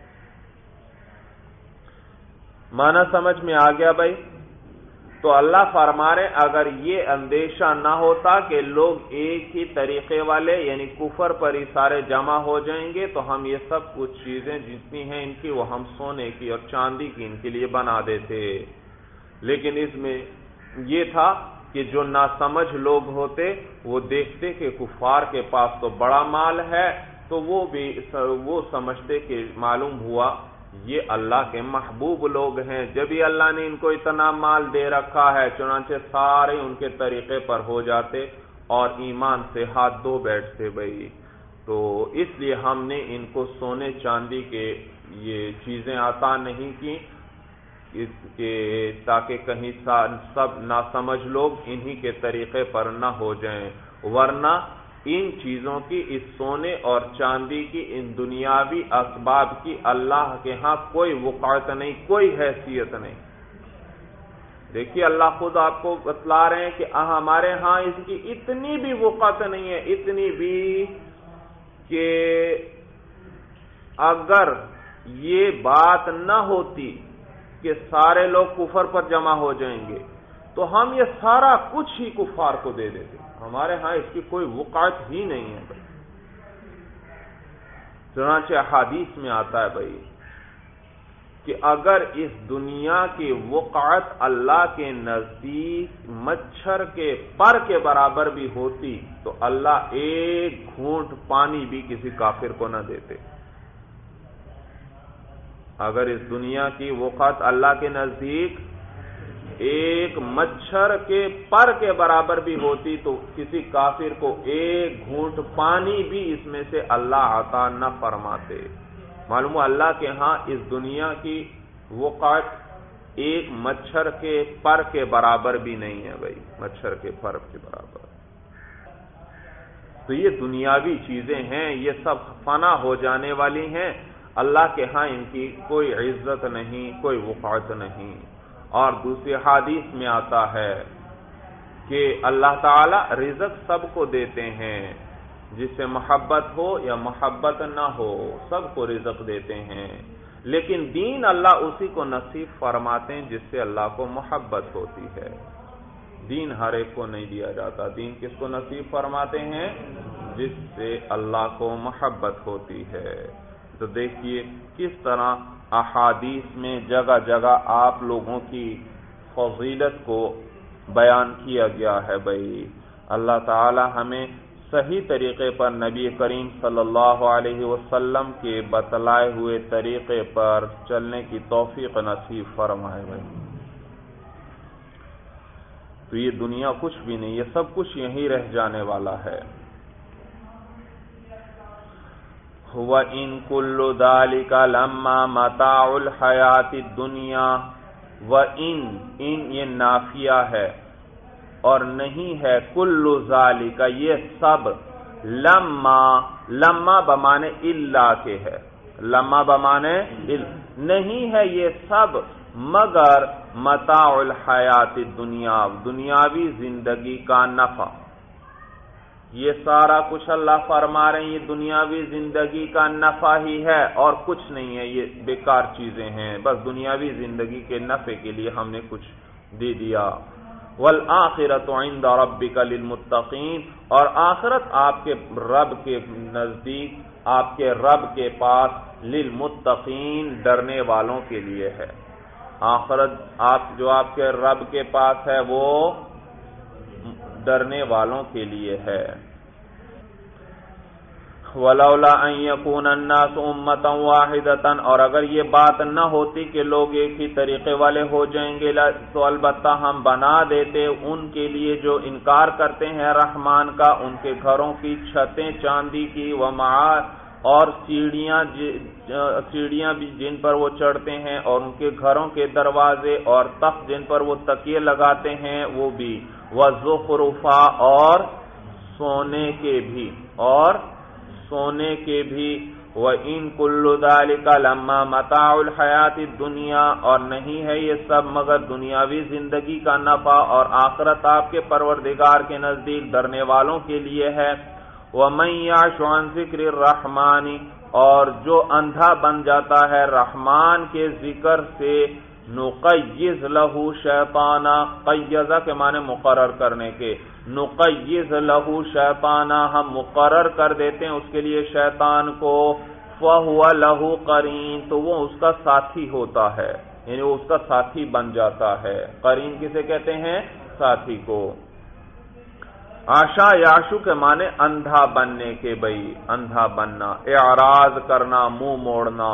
معنی سمجھ میں آ گیا بھائی؟ تو اللہ فرما رہے اگر یہ اندیشہ نہ ہوتا کہ لوگ ایک ہی طریقے والے یعنی کفر پر ہی سارے جمع ہو جائیں گے تو ہم یہ سب کچھ چیزیں جتنی ہیں ان کی وہ ہم سونے کی اور چاندی کی ان کے لیے بنا دیتے، لیکن اس میں یہ تھا کہ جو ناسمجھ لوگ ہوتے وہ دیکھتے کہ کفار کے پاس تو بڑا مال ہے تو وہ سمجھتے کہ معلوم ہوا یہ اللہ کے محبوب لوگ ہیں، جب ہی اللہ نے ان کو اتنا مال دے رکھا ہے، چنانچہ سارے ان کے طریقے پر ہو جاتے اور ایمان سے ہاتھ دھو بیٹھتے بھائی۔ تو اس لیے ہم نے ان کو سونے چاندی کے یہ چیزیں عطا نہیں کی کہ تاکہ کہیں سب ناسمجھ لوگ انہی کے طریقے پر نہ ہو جائیں، ورنہ ان چیزوں کی، اس سونے اور چاندی کی، ان دنیاوی اسباب کی اللہ کے ہاں کوئی وقعت نہیں، کوئی حیثیت نہیں۔ دیکھیے اللہ خود آپ کو بتلا رہے ہیں کہ ہمارے ہاں اس کی اتنی بھی وقعت نہیں ہے، اتنی بھی کہ اگر یہ بات نہ ہوتی کہ سارے لوگ کفر پر جمع ہو جائیں گے تو ہم یہ سارا کچھ ہی کفار کو دے دیتے، ہمارے ہاں اس کی کوئی وقعت ہی نہیں ہے بھائی۔ چنانچہ حدیث میں آتا ہے بھائی کہ اگر اس دنیا کی وقعت اللہ کے نزدیک مچھر کے پر کے برابر بھی ہوتی تو اللہ ایک گھونٹ پانی بھی کسی کافر کو نہ دیتے۔ اگر اس دنیا کی وقعت اللہ کے نزدیک ایک مچھر کے پر کے برابر بھی ہوتی تو کسی کافر کو ایک گھونٹ پانی بھی اس میں سے اللہ عطا نہ فرماتے۔ معلوم ہوا اللہ کے ہاں اس دنیا کی وقعت ایک مچھر کے پر کے برابر بھی نہیں ہے بھائی، مچھر کے پر کے برابر۔ تو یہ دنیاوی چیزیں ہیں، یہ سب فنا ہو جانے والی ہیں، اللہ کے ہاں ان کی کوئی عزت نہیں، کوئی وقعت نہیں۔ اور دوسری حدیث میں آتا ہے کہ اللہ تعالی رزق سب کو دیتے ہیں، جس سے محبت ہو یا محبت نہ ہو سب کو رزق دیتے ہیں، لیکن دین اللہ اسی کو نصیب فرماتے ہیں جس سے اللہ کو محبت ہوتی ہے۔ دین ہر ایک کو نہیں دیا جاتا، دین کس کو نصیب فرماتے ہیں؟ جس سے اللہ کو محبت ہوتی ہے۔ تو دیکھیے کس طرح احادیث میں جگہ جگہ آپ لوگوں کی فضیلت کو بیان کیا گیا ہے بھائی۔ اللہ تعالی ہمیں صحیح طریقے پر نبی کریم صلی اللہ علیہ وسلم کے بتلائے ہوئے طریقے پر چلنے کی توفیق نصیب فرمائے بھائی۔ تو یہ دنیا کچھ بھی نہیں، یہ سب کچھ یہیں رہ جانے والا ہے۔ وَإِن كُلُّ ذَلِكَ لَمَّا مَتَاعُ الْحَيَاةِ الدُّنْيَا وَإِن یہ نافیہ ہے اور نہیں ہے کُلُّ ذَلِكَ یہ سب، لما بمانے الا کے ہے، لما بمانے نہیں ہے یہ سب مگر متاع الحیات الدنیا دنیاوی زندگی کا نفع۔ یہ سارا کچھ اللہ فرما رہے ہیں یہ دنیاوی زندگی کا نفع ہی ہے اور کچھ نہیں ہے، یہ بیکار چیزیں ہیں، بس دنیاوی زندگی کے نفع کے لیے ہم نے کچھ دے دیا۔ والآخرۃ عند ربک للمتقین اور آخرت آپ کے رب کے نزدیک، آپ کے رب کے پاس، للمتقین ڈرنے والوں کے لیے ہے۔ آخرت جو آپ کے رب کے پاس ہے وہ ڈرنے والوں کے لیے ہے۔ وَلَوْلَا أَن يَكُونَ النَّاسُ أُمَّةً وَاحِدَةً، اور اگر یہ بات نہ ہوتی کہ لوگ ایک ہی طریقے والے ہو جائیں گے تو البتہ ہم بنا دیتے ان کے لیے جو انکار کرتے ہیں رحمان کا، ان کے گھروں کی چھتیں چاندی کی، اور سیڑھیاں بھی جن پر وہ چڑھتے ہیں، اور ان کے گھروں کے دروازے اور تخت جن پر وہ تکیے لگاتے ہیں وہ بھی، وَزُخْرُفًا، اور سونے کے بھی، وَإِن كُلُّ ذَلِكَ لَمَّا مَتَاعُ الْحَيَاةِ الدُّنْيَا، اور نہیں ہے یہ سب مگر دنیاوی زندگی کا نفع، اور آخرت آپ کے پروردگار کے نزدیک ڈرنے والوں کے لیے ہے۔ وَمَن يَعْشُ عَن ذِكْرِ الرَّحْمَٰنِ، اور جو اندھا بن جاتا ہے رحمان کے ذکر سے، نقیض لہو شیطانا، قیضہ کے معنی مقرر کرنے کے، نقیض لہو شیطانا، ہم مقرر کر دیتے ہیں اس کے لیے شیطان کو، فَهُوَ لَهُ قَرِین، تو وہ اس کا ساتھی ہوتا ہے، یعنی وہ اس کا ساتھی بن جاتا ہے۔ قرین کسے کہتے ہیں؟ ساتھی کو۔ عاشا یاشو کے معنی اندھا بننے کے، بھئی اندھا بننا، اعراض کرنا، منہ موڑنا۔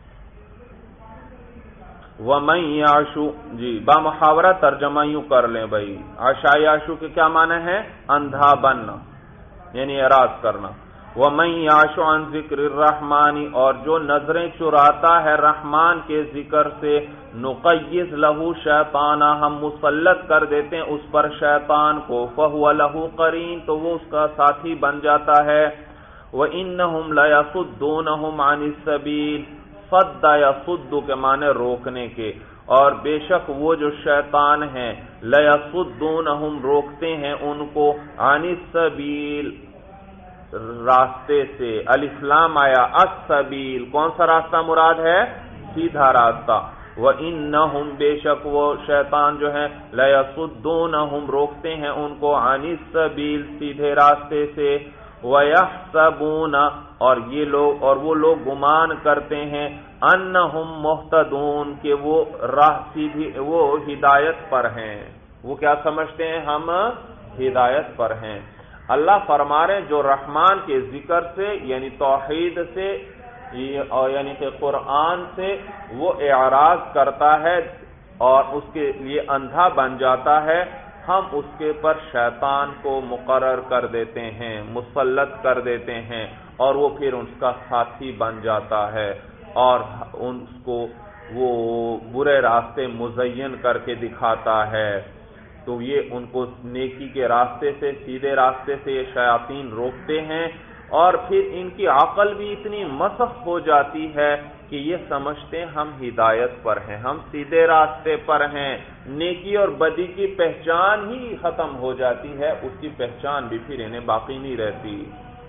وَمَن یاشو، جی بامحاورہ ترجمہ یوں کر لیں بھئی، عاشا یاشو کے کیا معنی ہے؟ اندھا بننا یعنی اعراض کرنا۔ وَمَن یاشو عن ذکر الرحمن، اور جو نظریں چراتا ہے رحمان کے ذکر سے، نقیض لہو شیطانا، ہم مسلط کر دیتے ہیں اس پر شیطان کو، فَهُوَ لَهُ قَرِین، تو وہ اس کا ساتھی بن جاتا ہے۔ وَإِنَّهُمْ لَيَصُدُّونَهُمْ عَنِ السَّبِيلِ، صد یصد کے معنی روکنے کے، اور بے شک وہ جو شیطان ہیں، لَيَصُدُّونَهُمْ روکتے ہیں ان کو، عَنِ السَّبِيلِ راستے سے، الف لام آیا، السبیل کون سا راستہ مراد ہے؟ سیدھا راستہ۔ وَإِنَّهُمْ بے شک وہ شیطان جو ہیں، لَيَصُدُّونَهُمْ روکتے ہیں ان کو، عَنِ السَّبِيل سیدھے راستے سے، وَيَحْسَبُونَ اور وہ لوگ گمان کرتے ہیں، أَنَّهُمْ مُهْتَدُونَ کہ وہ راہ سیدھی، وہ ہدایت پر ہیں، وہ کیا سمجھتے ہیں؟ ہم ہدایت پر ہیں۔ اللہ فرما رہے جو رحمان کے ذکر سے یعنی توحید سے یعنی کہ قرآن سے وہ اعراض کرتا ہے اور اس کے لیے اندھا بن جاتا ہے، ہم اس کے پر شیطان کو مقرر کر دیتے ہیں، مسلط کر دیتے ہیں، اور وہ پھر اس کا ساتھی بن جاتا ہے اور ان کو وہ برے راستے مزین کر کے دکھاتا ہے۔ تو یہ ان کو نیکی کے راستے سے، سیدھے راستے سے یہ شیاطین روکتے ہیں، اور پھر ان کی عقل بھی اتنی مسخ ہو جاتی ہے کہ یہ سمجھتے ہیں ہم ہدایت پر ہیں، ہم سیدھے راستے پر ہیں، نیکی اور بدی کی پہچان ہی ختم ہو جاتی ہے، اس کی پہچان بھی پھر انہیں باقی نہیں رہتی۔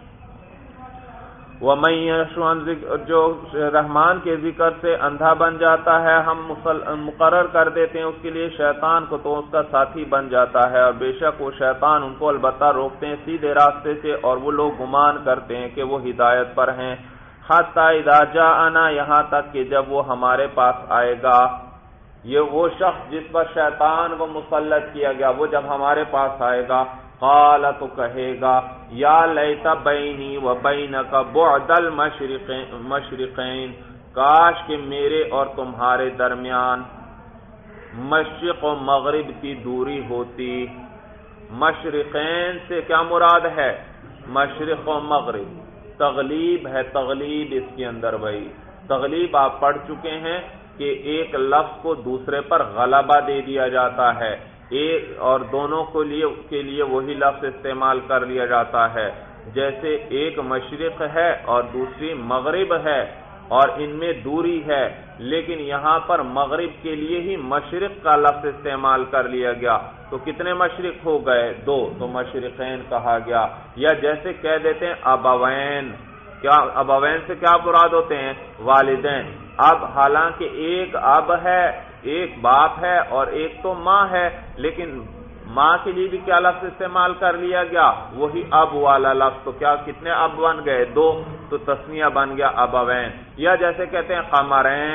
وَمَن يَعْشُ عَن ذِکْرِ، جو رحمان کے ذکر سے اندھا بن جاتا ہے، ہم مقرر کر دیتے ہیں اس کے لیے شیطان کو، تو اس کا ساتھی بن جاتا ہے، اور بے شک وہ شیطان ان کو البتہ روکتے ہیں سیدھے راستے سے، اور وہ لوگ گمان کرتے ہیں کہ وہ ہدایت پر ہیں۔ حَتَّى إِذَا جَاءَنَا، یہاں تک کہ جب وہ ہمارے پاس آئے گا، یہ وہ شخص جس پر شیطان کو مسلط کیا گیا، وہ جب ہمارے پاس آئے گا، قال تو کہے گا، یا لیت بینی و بینک بعد المشرقین، کاش کہ میرے اور تمہارے درمیان مشرق و مغرب کی دوری ہوتی۔ مشرقین سے کیا مراد ہے؟ مشرق و مغرب، تغلیب ہے، تغلیب اس کے اندر بھائی، تغلیب آپ پڑھ چکے ہیں کہ ایک لفظ کو دوسرے پر غلبہ دے دیا جاتا ہے، ایک اور دونوں کے لیے وہی لفظ استعمال کر لیا جاتا ہے، جیسے ایک مشرق ہے اور دوسری مغرب ہے اور ان میں دوری ہے، لیکن یہاں پر مغرب کے لیے ہی مشرق کا لفظ استعمال کر لیا گیا، تو کتنے مشرق ہو گئے؟ دو، تو مشرقین کہا گیا۔ یا جیسے کہہ دیتے ہیں ابوین، کیا ابوین سے کیا مراد ہوتے ہیں؟ والدین۔ اب حالانکہ ایک اب ہے، ایک باپ ہے اور ایک تو ماں ہے، لیکن ماں کے لیے بھی کیا لفظ استعمال کر لیا گیا؟ وہی اب والا لفظ، تو کیا کتنے اب بن گئے؟ دو، تو تسنیہ بن گیا ابوین۔ یا جیسے کہتے ہیں قمرین،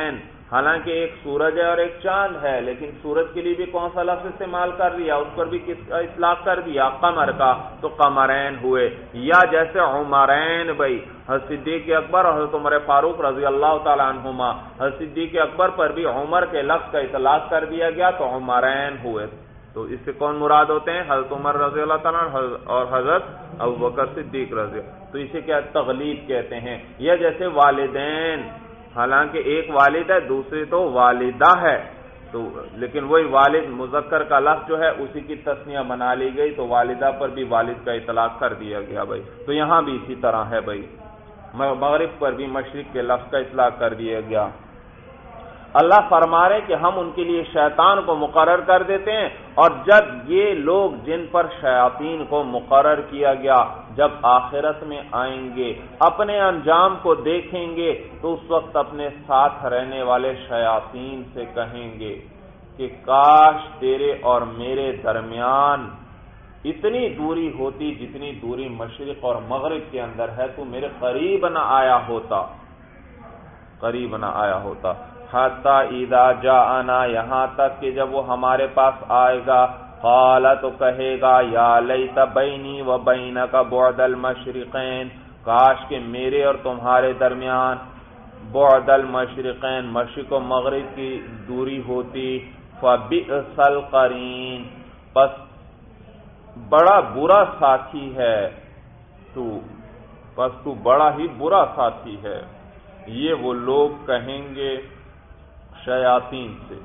حالانکہ ایک سورج ہے اور ایک چاند ہے، لیکن سورج کے لیے بھی کون سا لفظ استعمال کر لیا، اس پر بھی کس کا اطلاق کر دیا، قمر کا، تو قمرین ہوئے۔ یا جیسے عمرین بھائی، حضرت صدیق اکبر اور حضرت عمر فاروق رضی اللہ تعالی عنہما، حضرت صدیق اکبر پر بھی عمر کے لفظ کا اطلاق کر دیا گیا تو عمرین ہوئے۔ تو اس سے کون مراد ہوتے ہیں؟ حضرت عمر رضی اللہ تعالیٰ اور حضرت ابوبکر صدیق رضی اللہ، تو اسے کیا تغلیب کہتے ہیں۔ یا جیسے والدین، حالانکہ ایک والد ہے دوسری تو والدہ ہے، تو لیکن وہی والد مذکر کا لفظ جو ہے اسی کی تسنیہ بنا لی گئی تو والدہ پر بھی والد کا اطلاق کر دیا گیا بھائی۔ تو یہاں بھی اسی طرح ہے بھائی، مغرب پر بھی مشرق کے لفظ کا اطلاق کر دیا گیا۔ اللہ فرما رہے کہ ہم ان کے لیے شیطان کو مقرر کر دیتے ہیں، اور جب یہ لوگ جن پر شیاطین کو مقرر کیا گیا جب آخرت میں آئیں گے، اپنے انجام کو دیکھیں گے، تو اس وقت اپنے ساتھ رہنے والے شیاطین سے کہیں گے کہ کاش تیرے اور میرے درمیان اتنی دوری ہوتی جتنی دوری مشرق اور مغرب کے اندر ہے، تو میرے قریب نہ آیا ہوتا، قریب نہ آیا ہوتا۔ حتی اذا جاءنا، یہاں تک کہ جب وہ ہمارے پاس آئے گا، قال، تو کہے گا یا لیت بینی و بینک بعد المشرقین، کاش کہ میرے اور تمہارے درمیان بعد المشرقین، مشرق و مغرب کی دوری ہوتی، فبئس القرین، پس بڑا برا ساتھی ہے تو، پس تو بڑا ہی برا ساتھی ہے۔ یہ وہ لوگ کہیں گے شیاطین سے،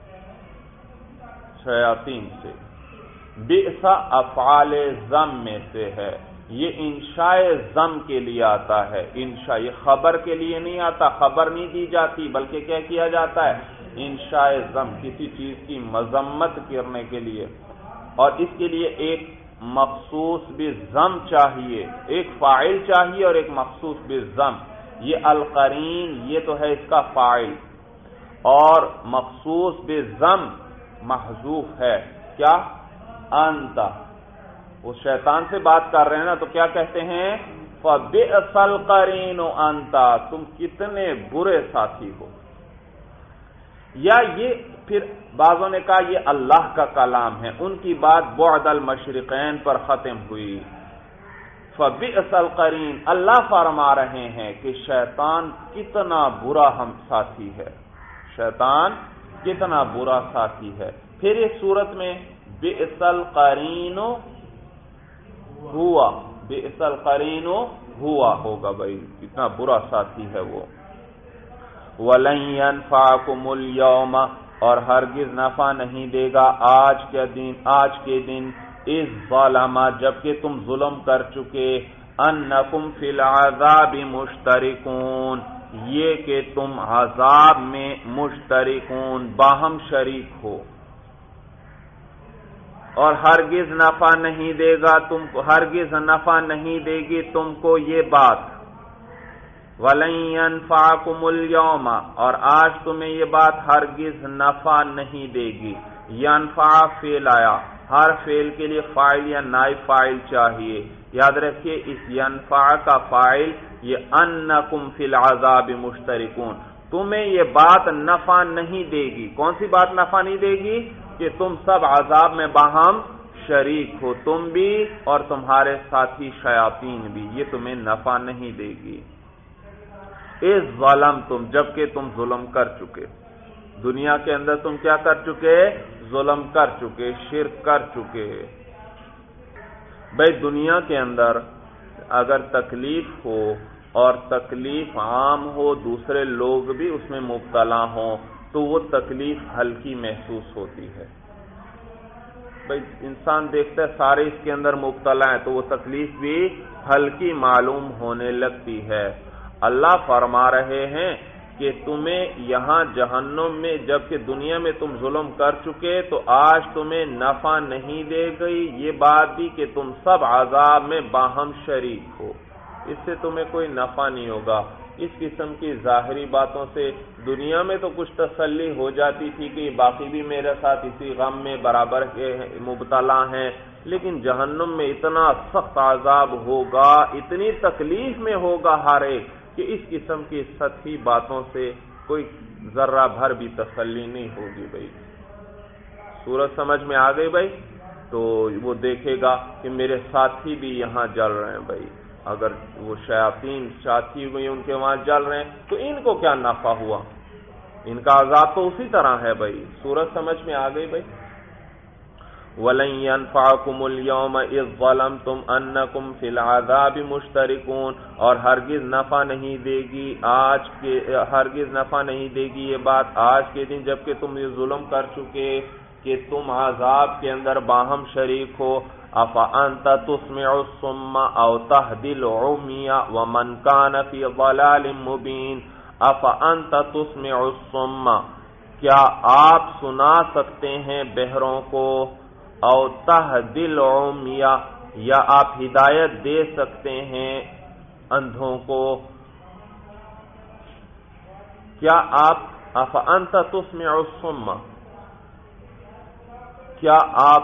شیاطین سے۔ بئس افعال ضم میں سے ہے، یہ انشاء ضم کے لیے آتا ہے، انشاء، یہ خبر کے لیے نہیں آتا، خبر نہیں دی جاتی، بلکہ کیا کیا جاتا ہے؟ انشاء ضم، کسی چیز کی مذمت کرنے کے لیے، اور اس کے لیے ایک مخصوص بالضم چاہیے، ایک فاعل چاہیے اور ایک مخصوص بالضم۔ یہ القرین، یہ تو ہے اس کا فاعل، اور مخصوص بالضم محذوف ہے، کیا؟ انت، وہ شیطان سے بات کر رہے ہیں نا، تو کیا کہتے ہیں؟ فبئس القرین انت، تم کتنے برے ساتھی ہو۔ یا یہ پھر بعضوں نے کہا یہ اللہ کا کلام ہے، ان کی بات بعد المشرقین پر ختم ہوئی۔ فبئس القرین، اللہ فرما رہے ہیں کہ شیطان کتنا برا ہم ساتھی ہے، شیطان کتنا برا ساتھی ہے۔ پھر اس صورت میں بئس القرین ہوا، بئس القرین ہوا ہوگا بھائی، کتنا برا ساتھی ہے وہ۔ وَلَن يَنفَعَكُمُ الْيَوْمَ، اور ہرگز نفع نہیں دے گا آج کے دن اذ ظلم، جبکہ تم ظلم کر چکے، انکم فی العذاب مشترکون، یہ کہ تم عذاب میں مشترکون، باہم شریک ہو، اور ہرگز نفع نہیں دے گا تم کو، ہرگز نفع نہیں دے گی تم کو یہ بات۔ وَلَن يَنفَعَكُمُ الْيَوْمَ، اور آج تمہیں یہ بات ہرگز نفع نہیں دے گی۔ ينفع فعل آیا، ہر فعل کے لیے فاعل یا نائب فاعل چاہیے، یاد رکھیے اس ينفع کا فاعل یہ انکم فی العذاب مشترکون، تمہیں یہ بات نفع نہیں دے گی۔ کون سی بات نفع نہیں دے گی؟ کہ تم سب عذاب میں باہم شریک ہو، تم بھی اور تمہارے ساتھی شیاطین بھی، یہ تمہیں نفع نہیں دے گی۔ اذ ظلمتم، جبکہ تم ظلم کر چکے، دنیا کے اندر تم کیا کر چکے؟ ظلم کر چکے، شرک کر چکے۔ بھئی دنیا کے اندر اگر تکلیف ہو اور تکلیف عام ہو، دوسرے لوگ بھی اس میں مبتلا ہوں، تو وہ تکلیف ہلکی محسوس ہوتی ہے۔ بھئی انسان دیکھتا ہے سارے اس کے اندر مبتلا ہیں تو وہ تکلیف بھی ہلکی معلوم ہونے لگتی ہے۔ اللہ فرما رہے ہیں کہ تمہیں یہاں جہنم میں، جبکہ دنیا میں تم ظلم کر چکے، تو آج تمہیں نفع نہیں دے گئی یہ بات بھی کہ تم سب عذاب میں باہم شریک ہو، اس سے تمہیں کوئی نفع نہیں ہوگا۔ اس قسم کی ظاہری باتوں سے دنیا میں تو کچھ تسلی ہو جاتی تھی کہ باقی بھی میرے ساتھ اسی غم میں برابر کے مبتلا ہیں، لیکن جہنم میں اتنا سخت عذاب ہوگا، اتنی تکلیف میں ہوگا ہر ایک، کہ اس قسم کی سطحی باتوں سے کوئی ذرہ بھر بھی تسلی نہیں ہوگی بھائی. سورج سمجھ میں آ گئی بھائی؟ تو وہ دیکھے گا کہ میرے ساتھی بھی یہاں جل رہے ہیں بھائی، اگر وہ شیاطین ساتھی ہوئی ان کے وہاں جل رہے ہیں تو ان کو کیا نفع ہوا، ان کا عذاب تو اسی طرح ہے بھائی. سورج سمجھ میں آ گئی بھائی؟ وَلَن يَنفَعَكُمُ الْيَوْمَ إِذ ظَّلَمْتُمْ أَنَّكُمْ فِي الْعَذَابِ مُشْتَرِكُونَ، اور ہرگز نفع نہیں دے گی یہ بات آج کے دن جبکہ تم یہ ظلم کر چکے کہ تم عذاب کے اندر باہم شریک ہو. أَفَأَنْتَ تُسْمِعُ الصُّمَّ أَوْ تَهْدِي الْعُمْيَ وَمَنْ كَانَ فِي ضَلَالٍ مُبِينٍ. أَفَأَنْتَ تُسْمِعُ الصُّمَّ، کیا آپ سنا سکتے ہیں بہروں کو، او تہدی العمی، یا آپ ہدایت دے سکتے ہیں اندھوں کو. کیا آپ افانت تسمع الصم، کیا آپ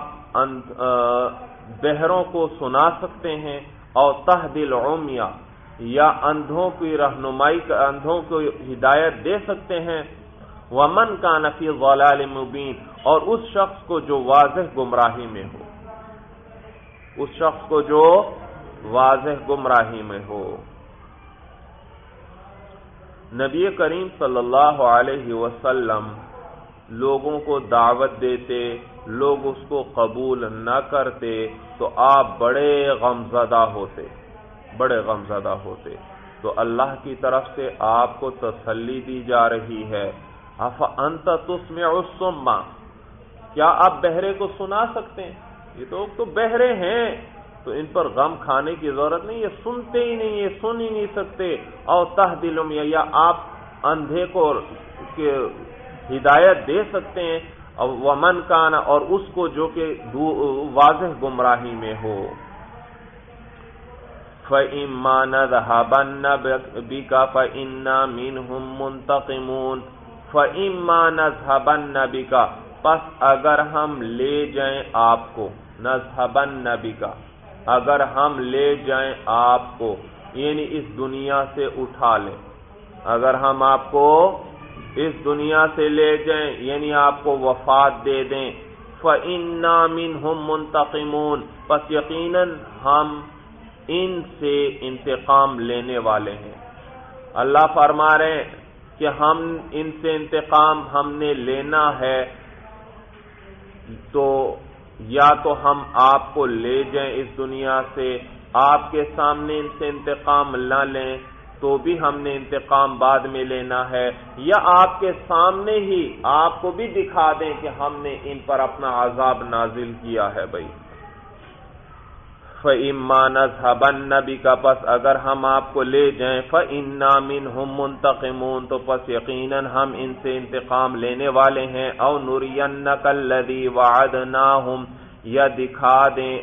بہروں کو سنا سکتے ہیں، او تہدی العمی، یا اندھوں کی رہنمائی، اندھوں کو ہدایت دے سکتے ہیں. ومن کان فی ضلال مبین، اور اس شخص کو جو واضح گمراہی میں ہو، اس شخص کو جو واضح گمراہی میں ہو. نبی کریم صلی اللہ علیہ وسلم لوگوں کو دعوت دیتے، لوگ اس کو قبول نہ کرتے تو آپ بڑے غمزدہ ہوتے. تو اللہ کی طرف سے آپ کو تسلی دی جا رہی ہے. افانت تسمع الصم، کیا آپ بہرے کو سنا سکتے ہیں؟ یہ لوگ تو بہرے ہیں، تو ان پر غم کھانے کی ضرورت نہیں، یہ سنتے ہی نہیں، یہ سن ہی نہیں سکتے. او تہدی العمی، یا آپ اندھے کو ہدایت دے سکتے ہیں. ومن کان، اور اس کو جو کہ واضح گمراہی میں ہو. فَإِمَّا نَذْهَبَنَّ بِكَ فَإِنَّا مِنْهُمْ مُنْتَقِمُونَ. فَإِمَّا نَذْهَبَنَّ بِكَ، پس اگر ہم لے جائیں آپ کو، نَذْهَبَنَّ بِكَ، اگر ہم لے جائیں آپ کو، یعنی اس دنیا سے اٹھا لیں، اگر ہم آپ کو اس دنیا سے لے جائیں یعنی آپ کو وفات دے دیں. فَإِنَّا مِنْهُمْ مُنْتَقِمُونَ، پس یقیناً ہم ان سے انتقام لینے والے ہیں. اللہ فرما رہے ہیں کہ ہم ان سے انتقام ہم نے لینا ہے، تو یا تو ہم آپ کو لے جائیں اس دنیا سے، آپ کے سامنے ان سے انتقام نہ لیں تو بھی ہم نے انتقام بعد میں لینا ہے، یا آپ کے سامنے ہی آپ کو بھی دکھا دیں کہ ہم نے ان پر اپنا عذاب نازل کیا ہے بھائی. فَإِمَّا نَذْهَبَنَّ بِكَ، پس اگر ہم آپ کو لے جائیں، فَإِنَّا مِنْهُمْ مُنْتَقِمُونَ، تو پس یقیناً ہم ان سے انتقام لینے والے ہیں. اَوْ نُرِيَنَّكَ الَّذِي وَعَدْنَاهُمْ، یا دکھا دیں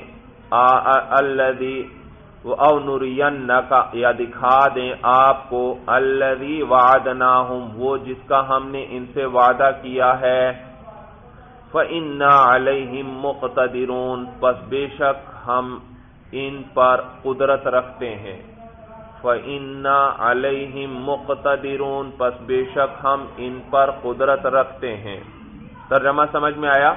اَوْ نُرِيَنَّكَ، یا دکھا دیں آپ کو، الَّذِي وَعَدْنَاهُمْ، وہ جس کا ہم نے ان سے وعدہ کیا ہے. فَإِنَّا عَلَيْهِمْ مُقْتَدِرُونَ، پس بے شک ہم ان پر قدرت رکھتے ہیں. فَإِنَّا عَلَيْهِمْ مُقْتَدِرُونَ، پس بے شک ہم ان پر قدرت رکھتے ہیں. ترجمہ سمجھ میں آیا؟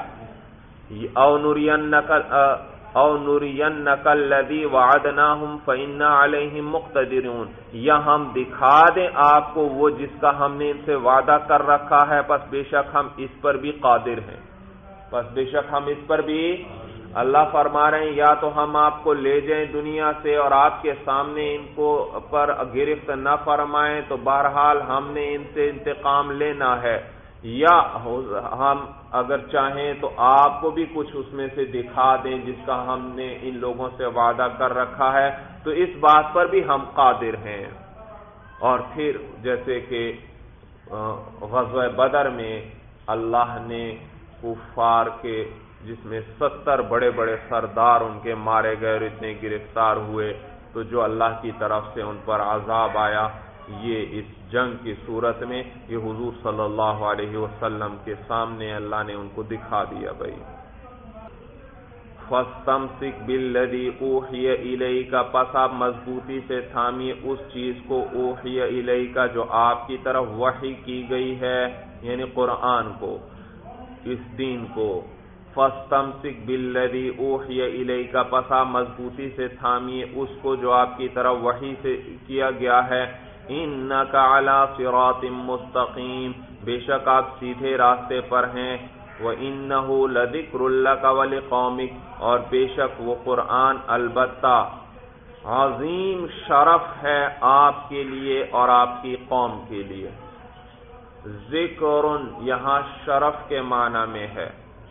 اَوْ نُرِيَنَّكَ الَّذِي وَعَدْنَاهُمْ فَإِنَّا عَلَيْهِمْ مُقْتَدِرُونَ، یا ہم دکھا دیں آپ کو وہ جس کا ہم نے ان سے وعدہ کر رکھا ہے، پس بے شک ہم اس پر بھی قادر ہیں. پس بے شک ہم اس پر بھی، اللہ فرما رہے ہیں یا تو ہم آپ کو لے جائیں دنیا سے اور آپ کے سامنے ان کو پر گرفت نہ فرمائیں، تو بہرحال ہم نے ان سے انتقام لینا ہے، یا ہم اگر چاہیں تو آپ کو بھی کچھ اس میں سے دکھا دیں جس کا ہم نے ان لوگوں سے وعدہ کر رکھا ہے، تو اس بات پر بھی ہم قادر ہیں. اور پھر جیسے کہ غزوہ بدر میں اللہ نے کفار کے، جس میں 70 بڑے بڑے سردار ان کے مارے گئے اور اتنے گرفتار ہوئے، تو جو اللہ کی طرف سے ان پر عذاب آیا، یہ اس جنگ کی صورت میں یہ حضور صلی اللہ علیہ وسلم کے سامنے اللہ نے ان کو دکھا دیا بھائی. فَاسْتَمْسِكْ بِالَّذِي أُوحِيَ إِلَيْكَ، پس آپ مضبوطی سے تھامیے اس چیز کو اوحی الیک جو آپ کی طرف وحی کی گئی ہے، یعنی قرآن کو، اس دین کو۔ فَاسْتَمْسِكْ بِالَّذِي أُوحِيَ إِلَيْكَ، پس آپ مضبوطی سے تھامیے اس کو جو آپ کی طرف وحی سے کیا گیا ہے۔ إِنَّكَ عَلَى صِرَاطٍ مُسْتَقِيمٍ، بے شک آپ سیدھے راستے پر ہیں۔ وَإِنَّهُ لَذِكْرٌ لَكَ وَلِقَوْمِكَ، اور بے شک وہ قرآن البتہ عظیم شرف ہے آپ کے لیے اور آپ کی قوم کے لیے۔ ذکر یہاں شرف کے معنی میں ہے،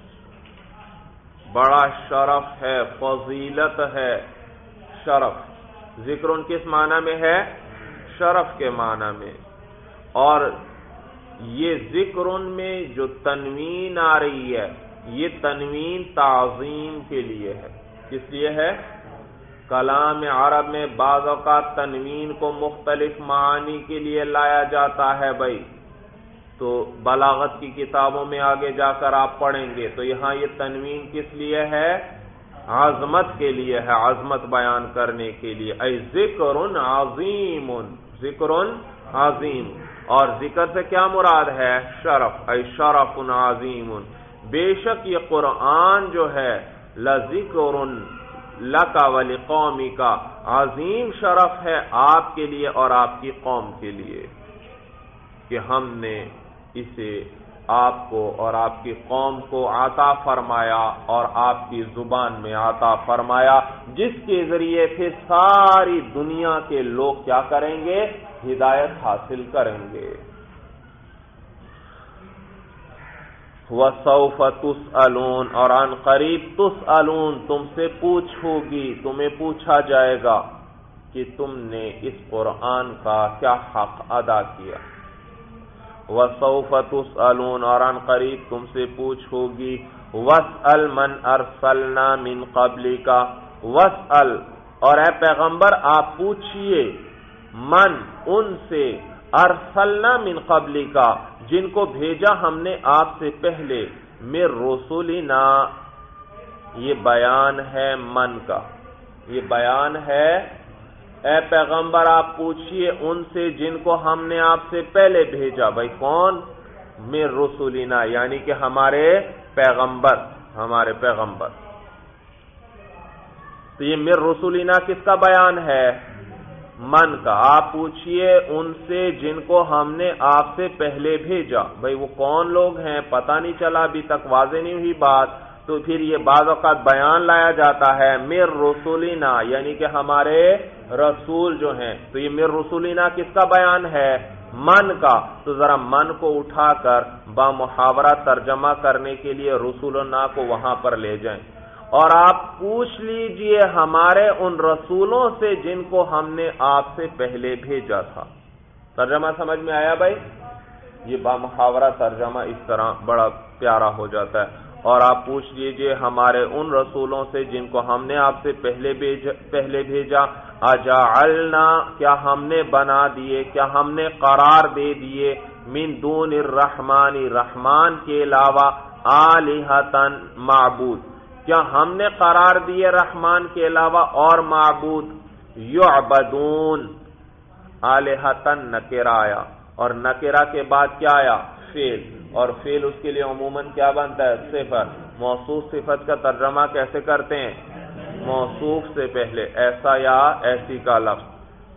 بڑا شرف ہے، فضیلت ہے، شرف۔ ذکر کس معنی میں ہے؟ شرف کے معنی میں۔ اور یہ ذکر میں جو تنوین آ رہی ہے، یہ تنوین تعظیم کے لیے ہے۔ کس لیے ہے؟ کلام عرب میں بعض اوقات تنوین کو مختلف معانی کے لیے لایا جاتا ہے بھائی، تو بلاغت کی کتابوں میں آگے جا کر آپ پڑھیں گے تو یہاں یہ تنوین کس لیے ہے؟ عظمت کے لیے ہے، عظمت بیان کرنے کے لیے۔ اے ذکر عظیم، ذکر عظیم، اور ذکر سے کیا مراد ہے؟ شرف، اے شرف عظیم، بے شک یہ قرآن جو ہے لذکر لک ولقومک، عظیم شرف ہے آپ کے لیے اور آپ کی قوم کے لیے، کہ ہم نے اسے آپ کو اور آپ کی قوم کو عطا فرمایا اور آپ کی زبان میں عطا فرمایا، جس کے ذریعے پھر ساری دنیا کے لوگ کیا کریں گے؟ ہدایت حاصل کریں گے۔ وَسَوْفَ تُسْأَلُونَ، اور عن قریب تُسْأَلُونَ، تم سے پوچھ ہوگی، تمہیں پوچھا جائے گا کہ تم نے اس قرآن کا کیا حق ادا کیا۔ وَسَوْفَ تُسْأَلُونَ، اور عن قریب تم سے پوچھ ہوگی۔ وَاسْأَلْ مَنْ أَرْسَلْنَا مِنْ قَبْلِكَ، وَاسْأَلْ، اور اے پیغمبر آپ پوچھئے، من ان سے، ارسلنا من قبلک، جن کو بھیجا ہم نے آپ سے پہلے، من رسولنا، یہ بیان ہے من کا، یہ بیان ہے اے پیغمبر آپ پوچھئے ان سے جن کو ہم نے آپ سے پہلے بھیجا۔ بھائی کون؟ من رسولنا، یعنی کہ ہمارے پیغمبر، ہمارے پیغمبر۔ تو یہ من رسولنا کس کا بیان ہے؟ من کا۔ آپ پوچھئے ان سے جن کو ہم نے آپ سے پہلے بھیجا۔ بھائی وہ کون لوگ ہیں پتہ نہیں چلا، ابھی تک واضح نہیں ہوئی بات، تو پھر یہ بعض اوقات بیان لایا جاتا ہے من رسولنا، یعنی کہ ہمارے رسول جو ہیں۔ تو یہ من رسولنا کس کا بیان ہے؟ من کا۔ تو ذرا من کو اٹھا کر با محاورہ ترجمہ کرنے کے لیے رسولنا کو وہاں پر لے جائیں، اور آپ پوچھ لیجئے ہمارے ان رسولوں سے جن کو ہم نے آپ سے پہلے بھیجا تھا۔ ترجمہ سمجھ میں آیا بھائی؟ یہ با محاورہ ترجمہ اس طرح بڑا پیارا ہو جاتا ہے۔ اور آپ پوچھ لیجئے ہمارے ان رسولوں سے جن کو ہم نے آپ سے پہلے بھیجا، اجعلنا، کیا ہم نے بنا دیے، کیا ہم نے قرار دے دیے، من دون الرحمن، رحمان کے علاوہ، آلہۃ، معبود، کیا ہم نے قرار دیے رحمان کے علاوہ اور معبود، یعبدون، آلہۃ نکرہ آیا، اور نکرہ کے بعد کیا آیا؟ فعل، اور فعل اس کے لیے عموماً کیا بنتا ہے؟ صفت۔ موصوف صفت کا ترجمہ کیسے کرتے ہیں؟ موصوف سے پہلے ایسا یا ایسی کا لفظ۔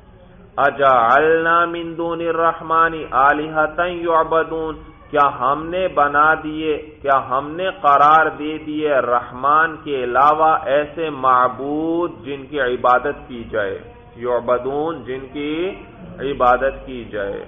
اجعلنا من دون الرحمن آلہۃ یعبدون، کیا ہم نے بنا دیے، کیا ہم نے قرار دے دیے رحمان کے علاوہ ایسے معبود جن کی عبادت کی جائے، یعبدون، جن کی عبادت کی جائے۔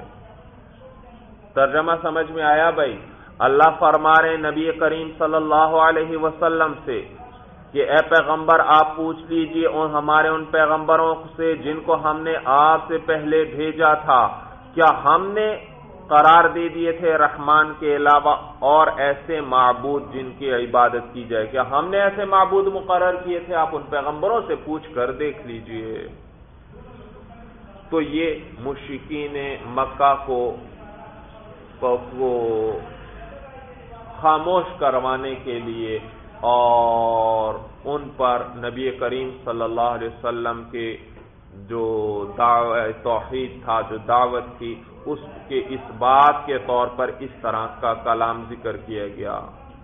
ترجمہ سمجھ میں آیا بھائی؟ اللہ فرما رہے نبی کریم صلی اللہ علیہ وسلم سے کہ اے پیغمبر آپ پوچھ لیجئے ہمارے ان پیغمبروں سے جن کو ہم نے آپ سے پہلے بھیجا تھا، کیا ہم نے قرار دے دیے تھے رحمان کے علاوہ اور ایسے معبود جن کی عبادت کی جائے، کیا ہم نے ایسے معبود مقرر کیے تھے؟ آپ ان پیغمبروں سے پوچھ کر دیکھ لیجئے۔ تو یہ مشرکین مکہ کو خاموش کروانے کے لیے اور ان پر نبی کریم صلی اللہ علیہ وسلم کے جو توحید تھا، جو دعوت تھی، اس کے اس بات کے طور پر اس طرح کا کلام ذکر کیا گیا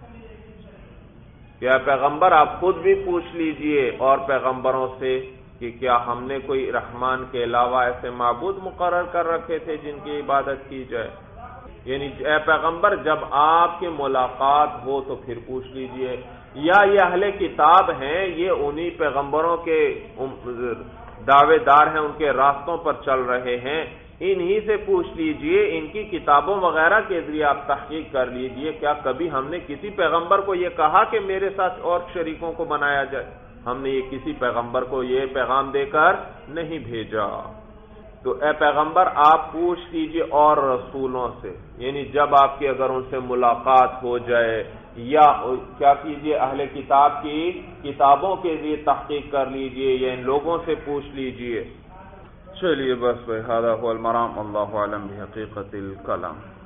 کہ پیغمبر آپ خود بھی پوچھ لیجئے اور پیغمبروں سے کہ کیا ہم نے کوئی رحمان کے علاوہ ایسے معبود مقرر کر رکھے تھے جن کی عبادت کی جائے؟ یعنی اے پیغمبر جب آپ کی ملاقات ہو تو پھر پوچھ لیجئے، یا یہ اہل کتاب ہیں، یہ انہی پیغمبروں کے دعوے دار ہیں، ان کے راستوں پر چل رہے ہیں، انہی سے پوچھ لیجئے، ان کی کتابوں وغیرہ کے ذریعے آپ تحقیق کر لیجئے، کیا کبھی ہم نے کسی پیغمبر کو یہ کہا کہ میرے ساتھ اور شریکوں کو بنایا جائے؟ ہم نے یہ کسی پیغمبر کو یہ پیغام دے کر نہیں بھیجا۔ تو اے پیغمبر آپ پوچھ لیجئے اور رسولوں سے، یعنی جب آپ کی اگر ان سے ملاقات ہو جائے، یا کیا کیجئے اہل کتاب کی کتابوں کے لیے تحقیق کر لیجئے، یا ان لوگوں سے پوچھ لیجئے۔ چلیے بس هذا هو المرام، اللہ اعلم بحقیقت الکلام۔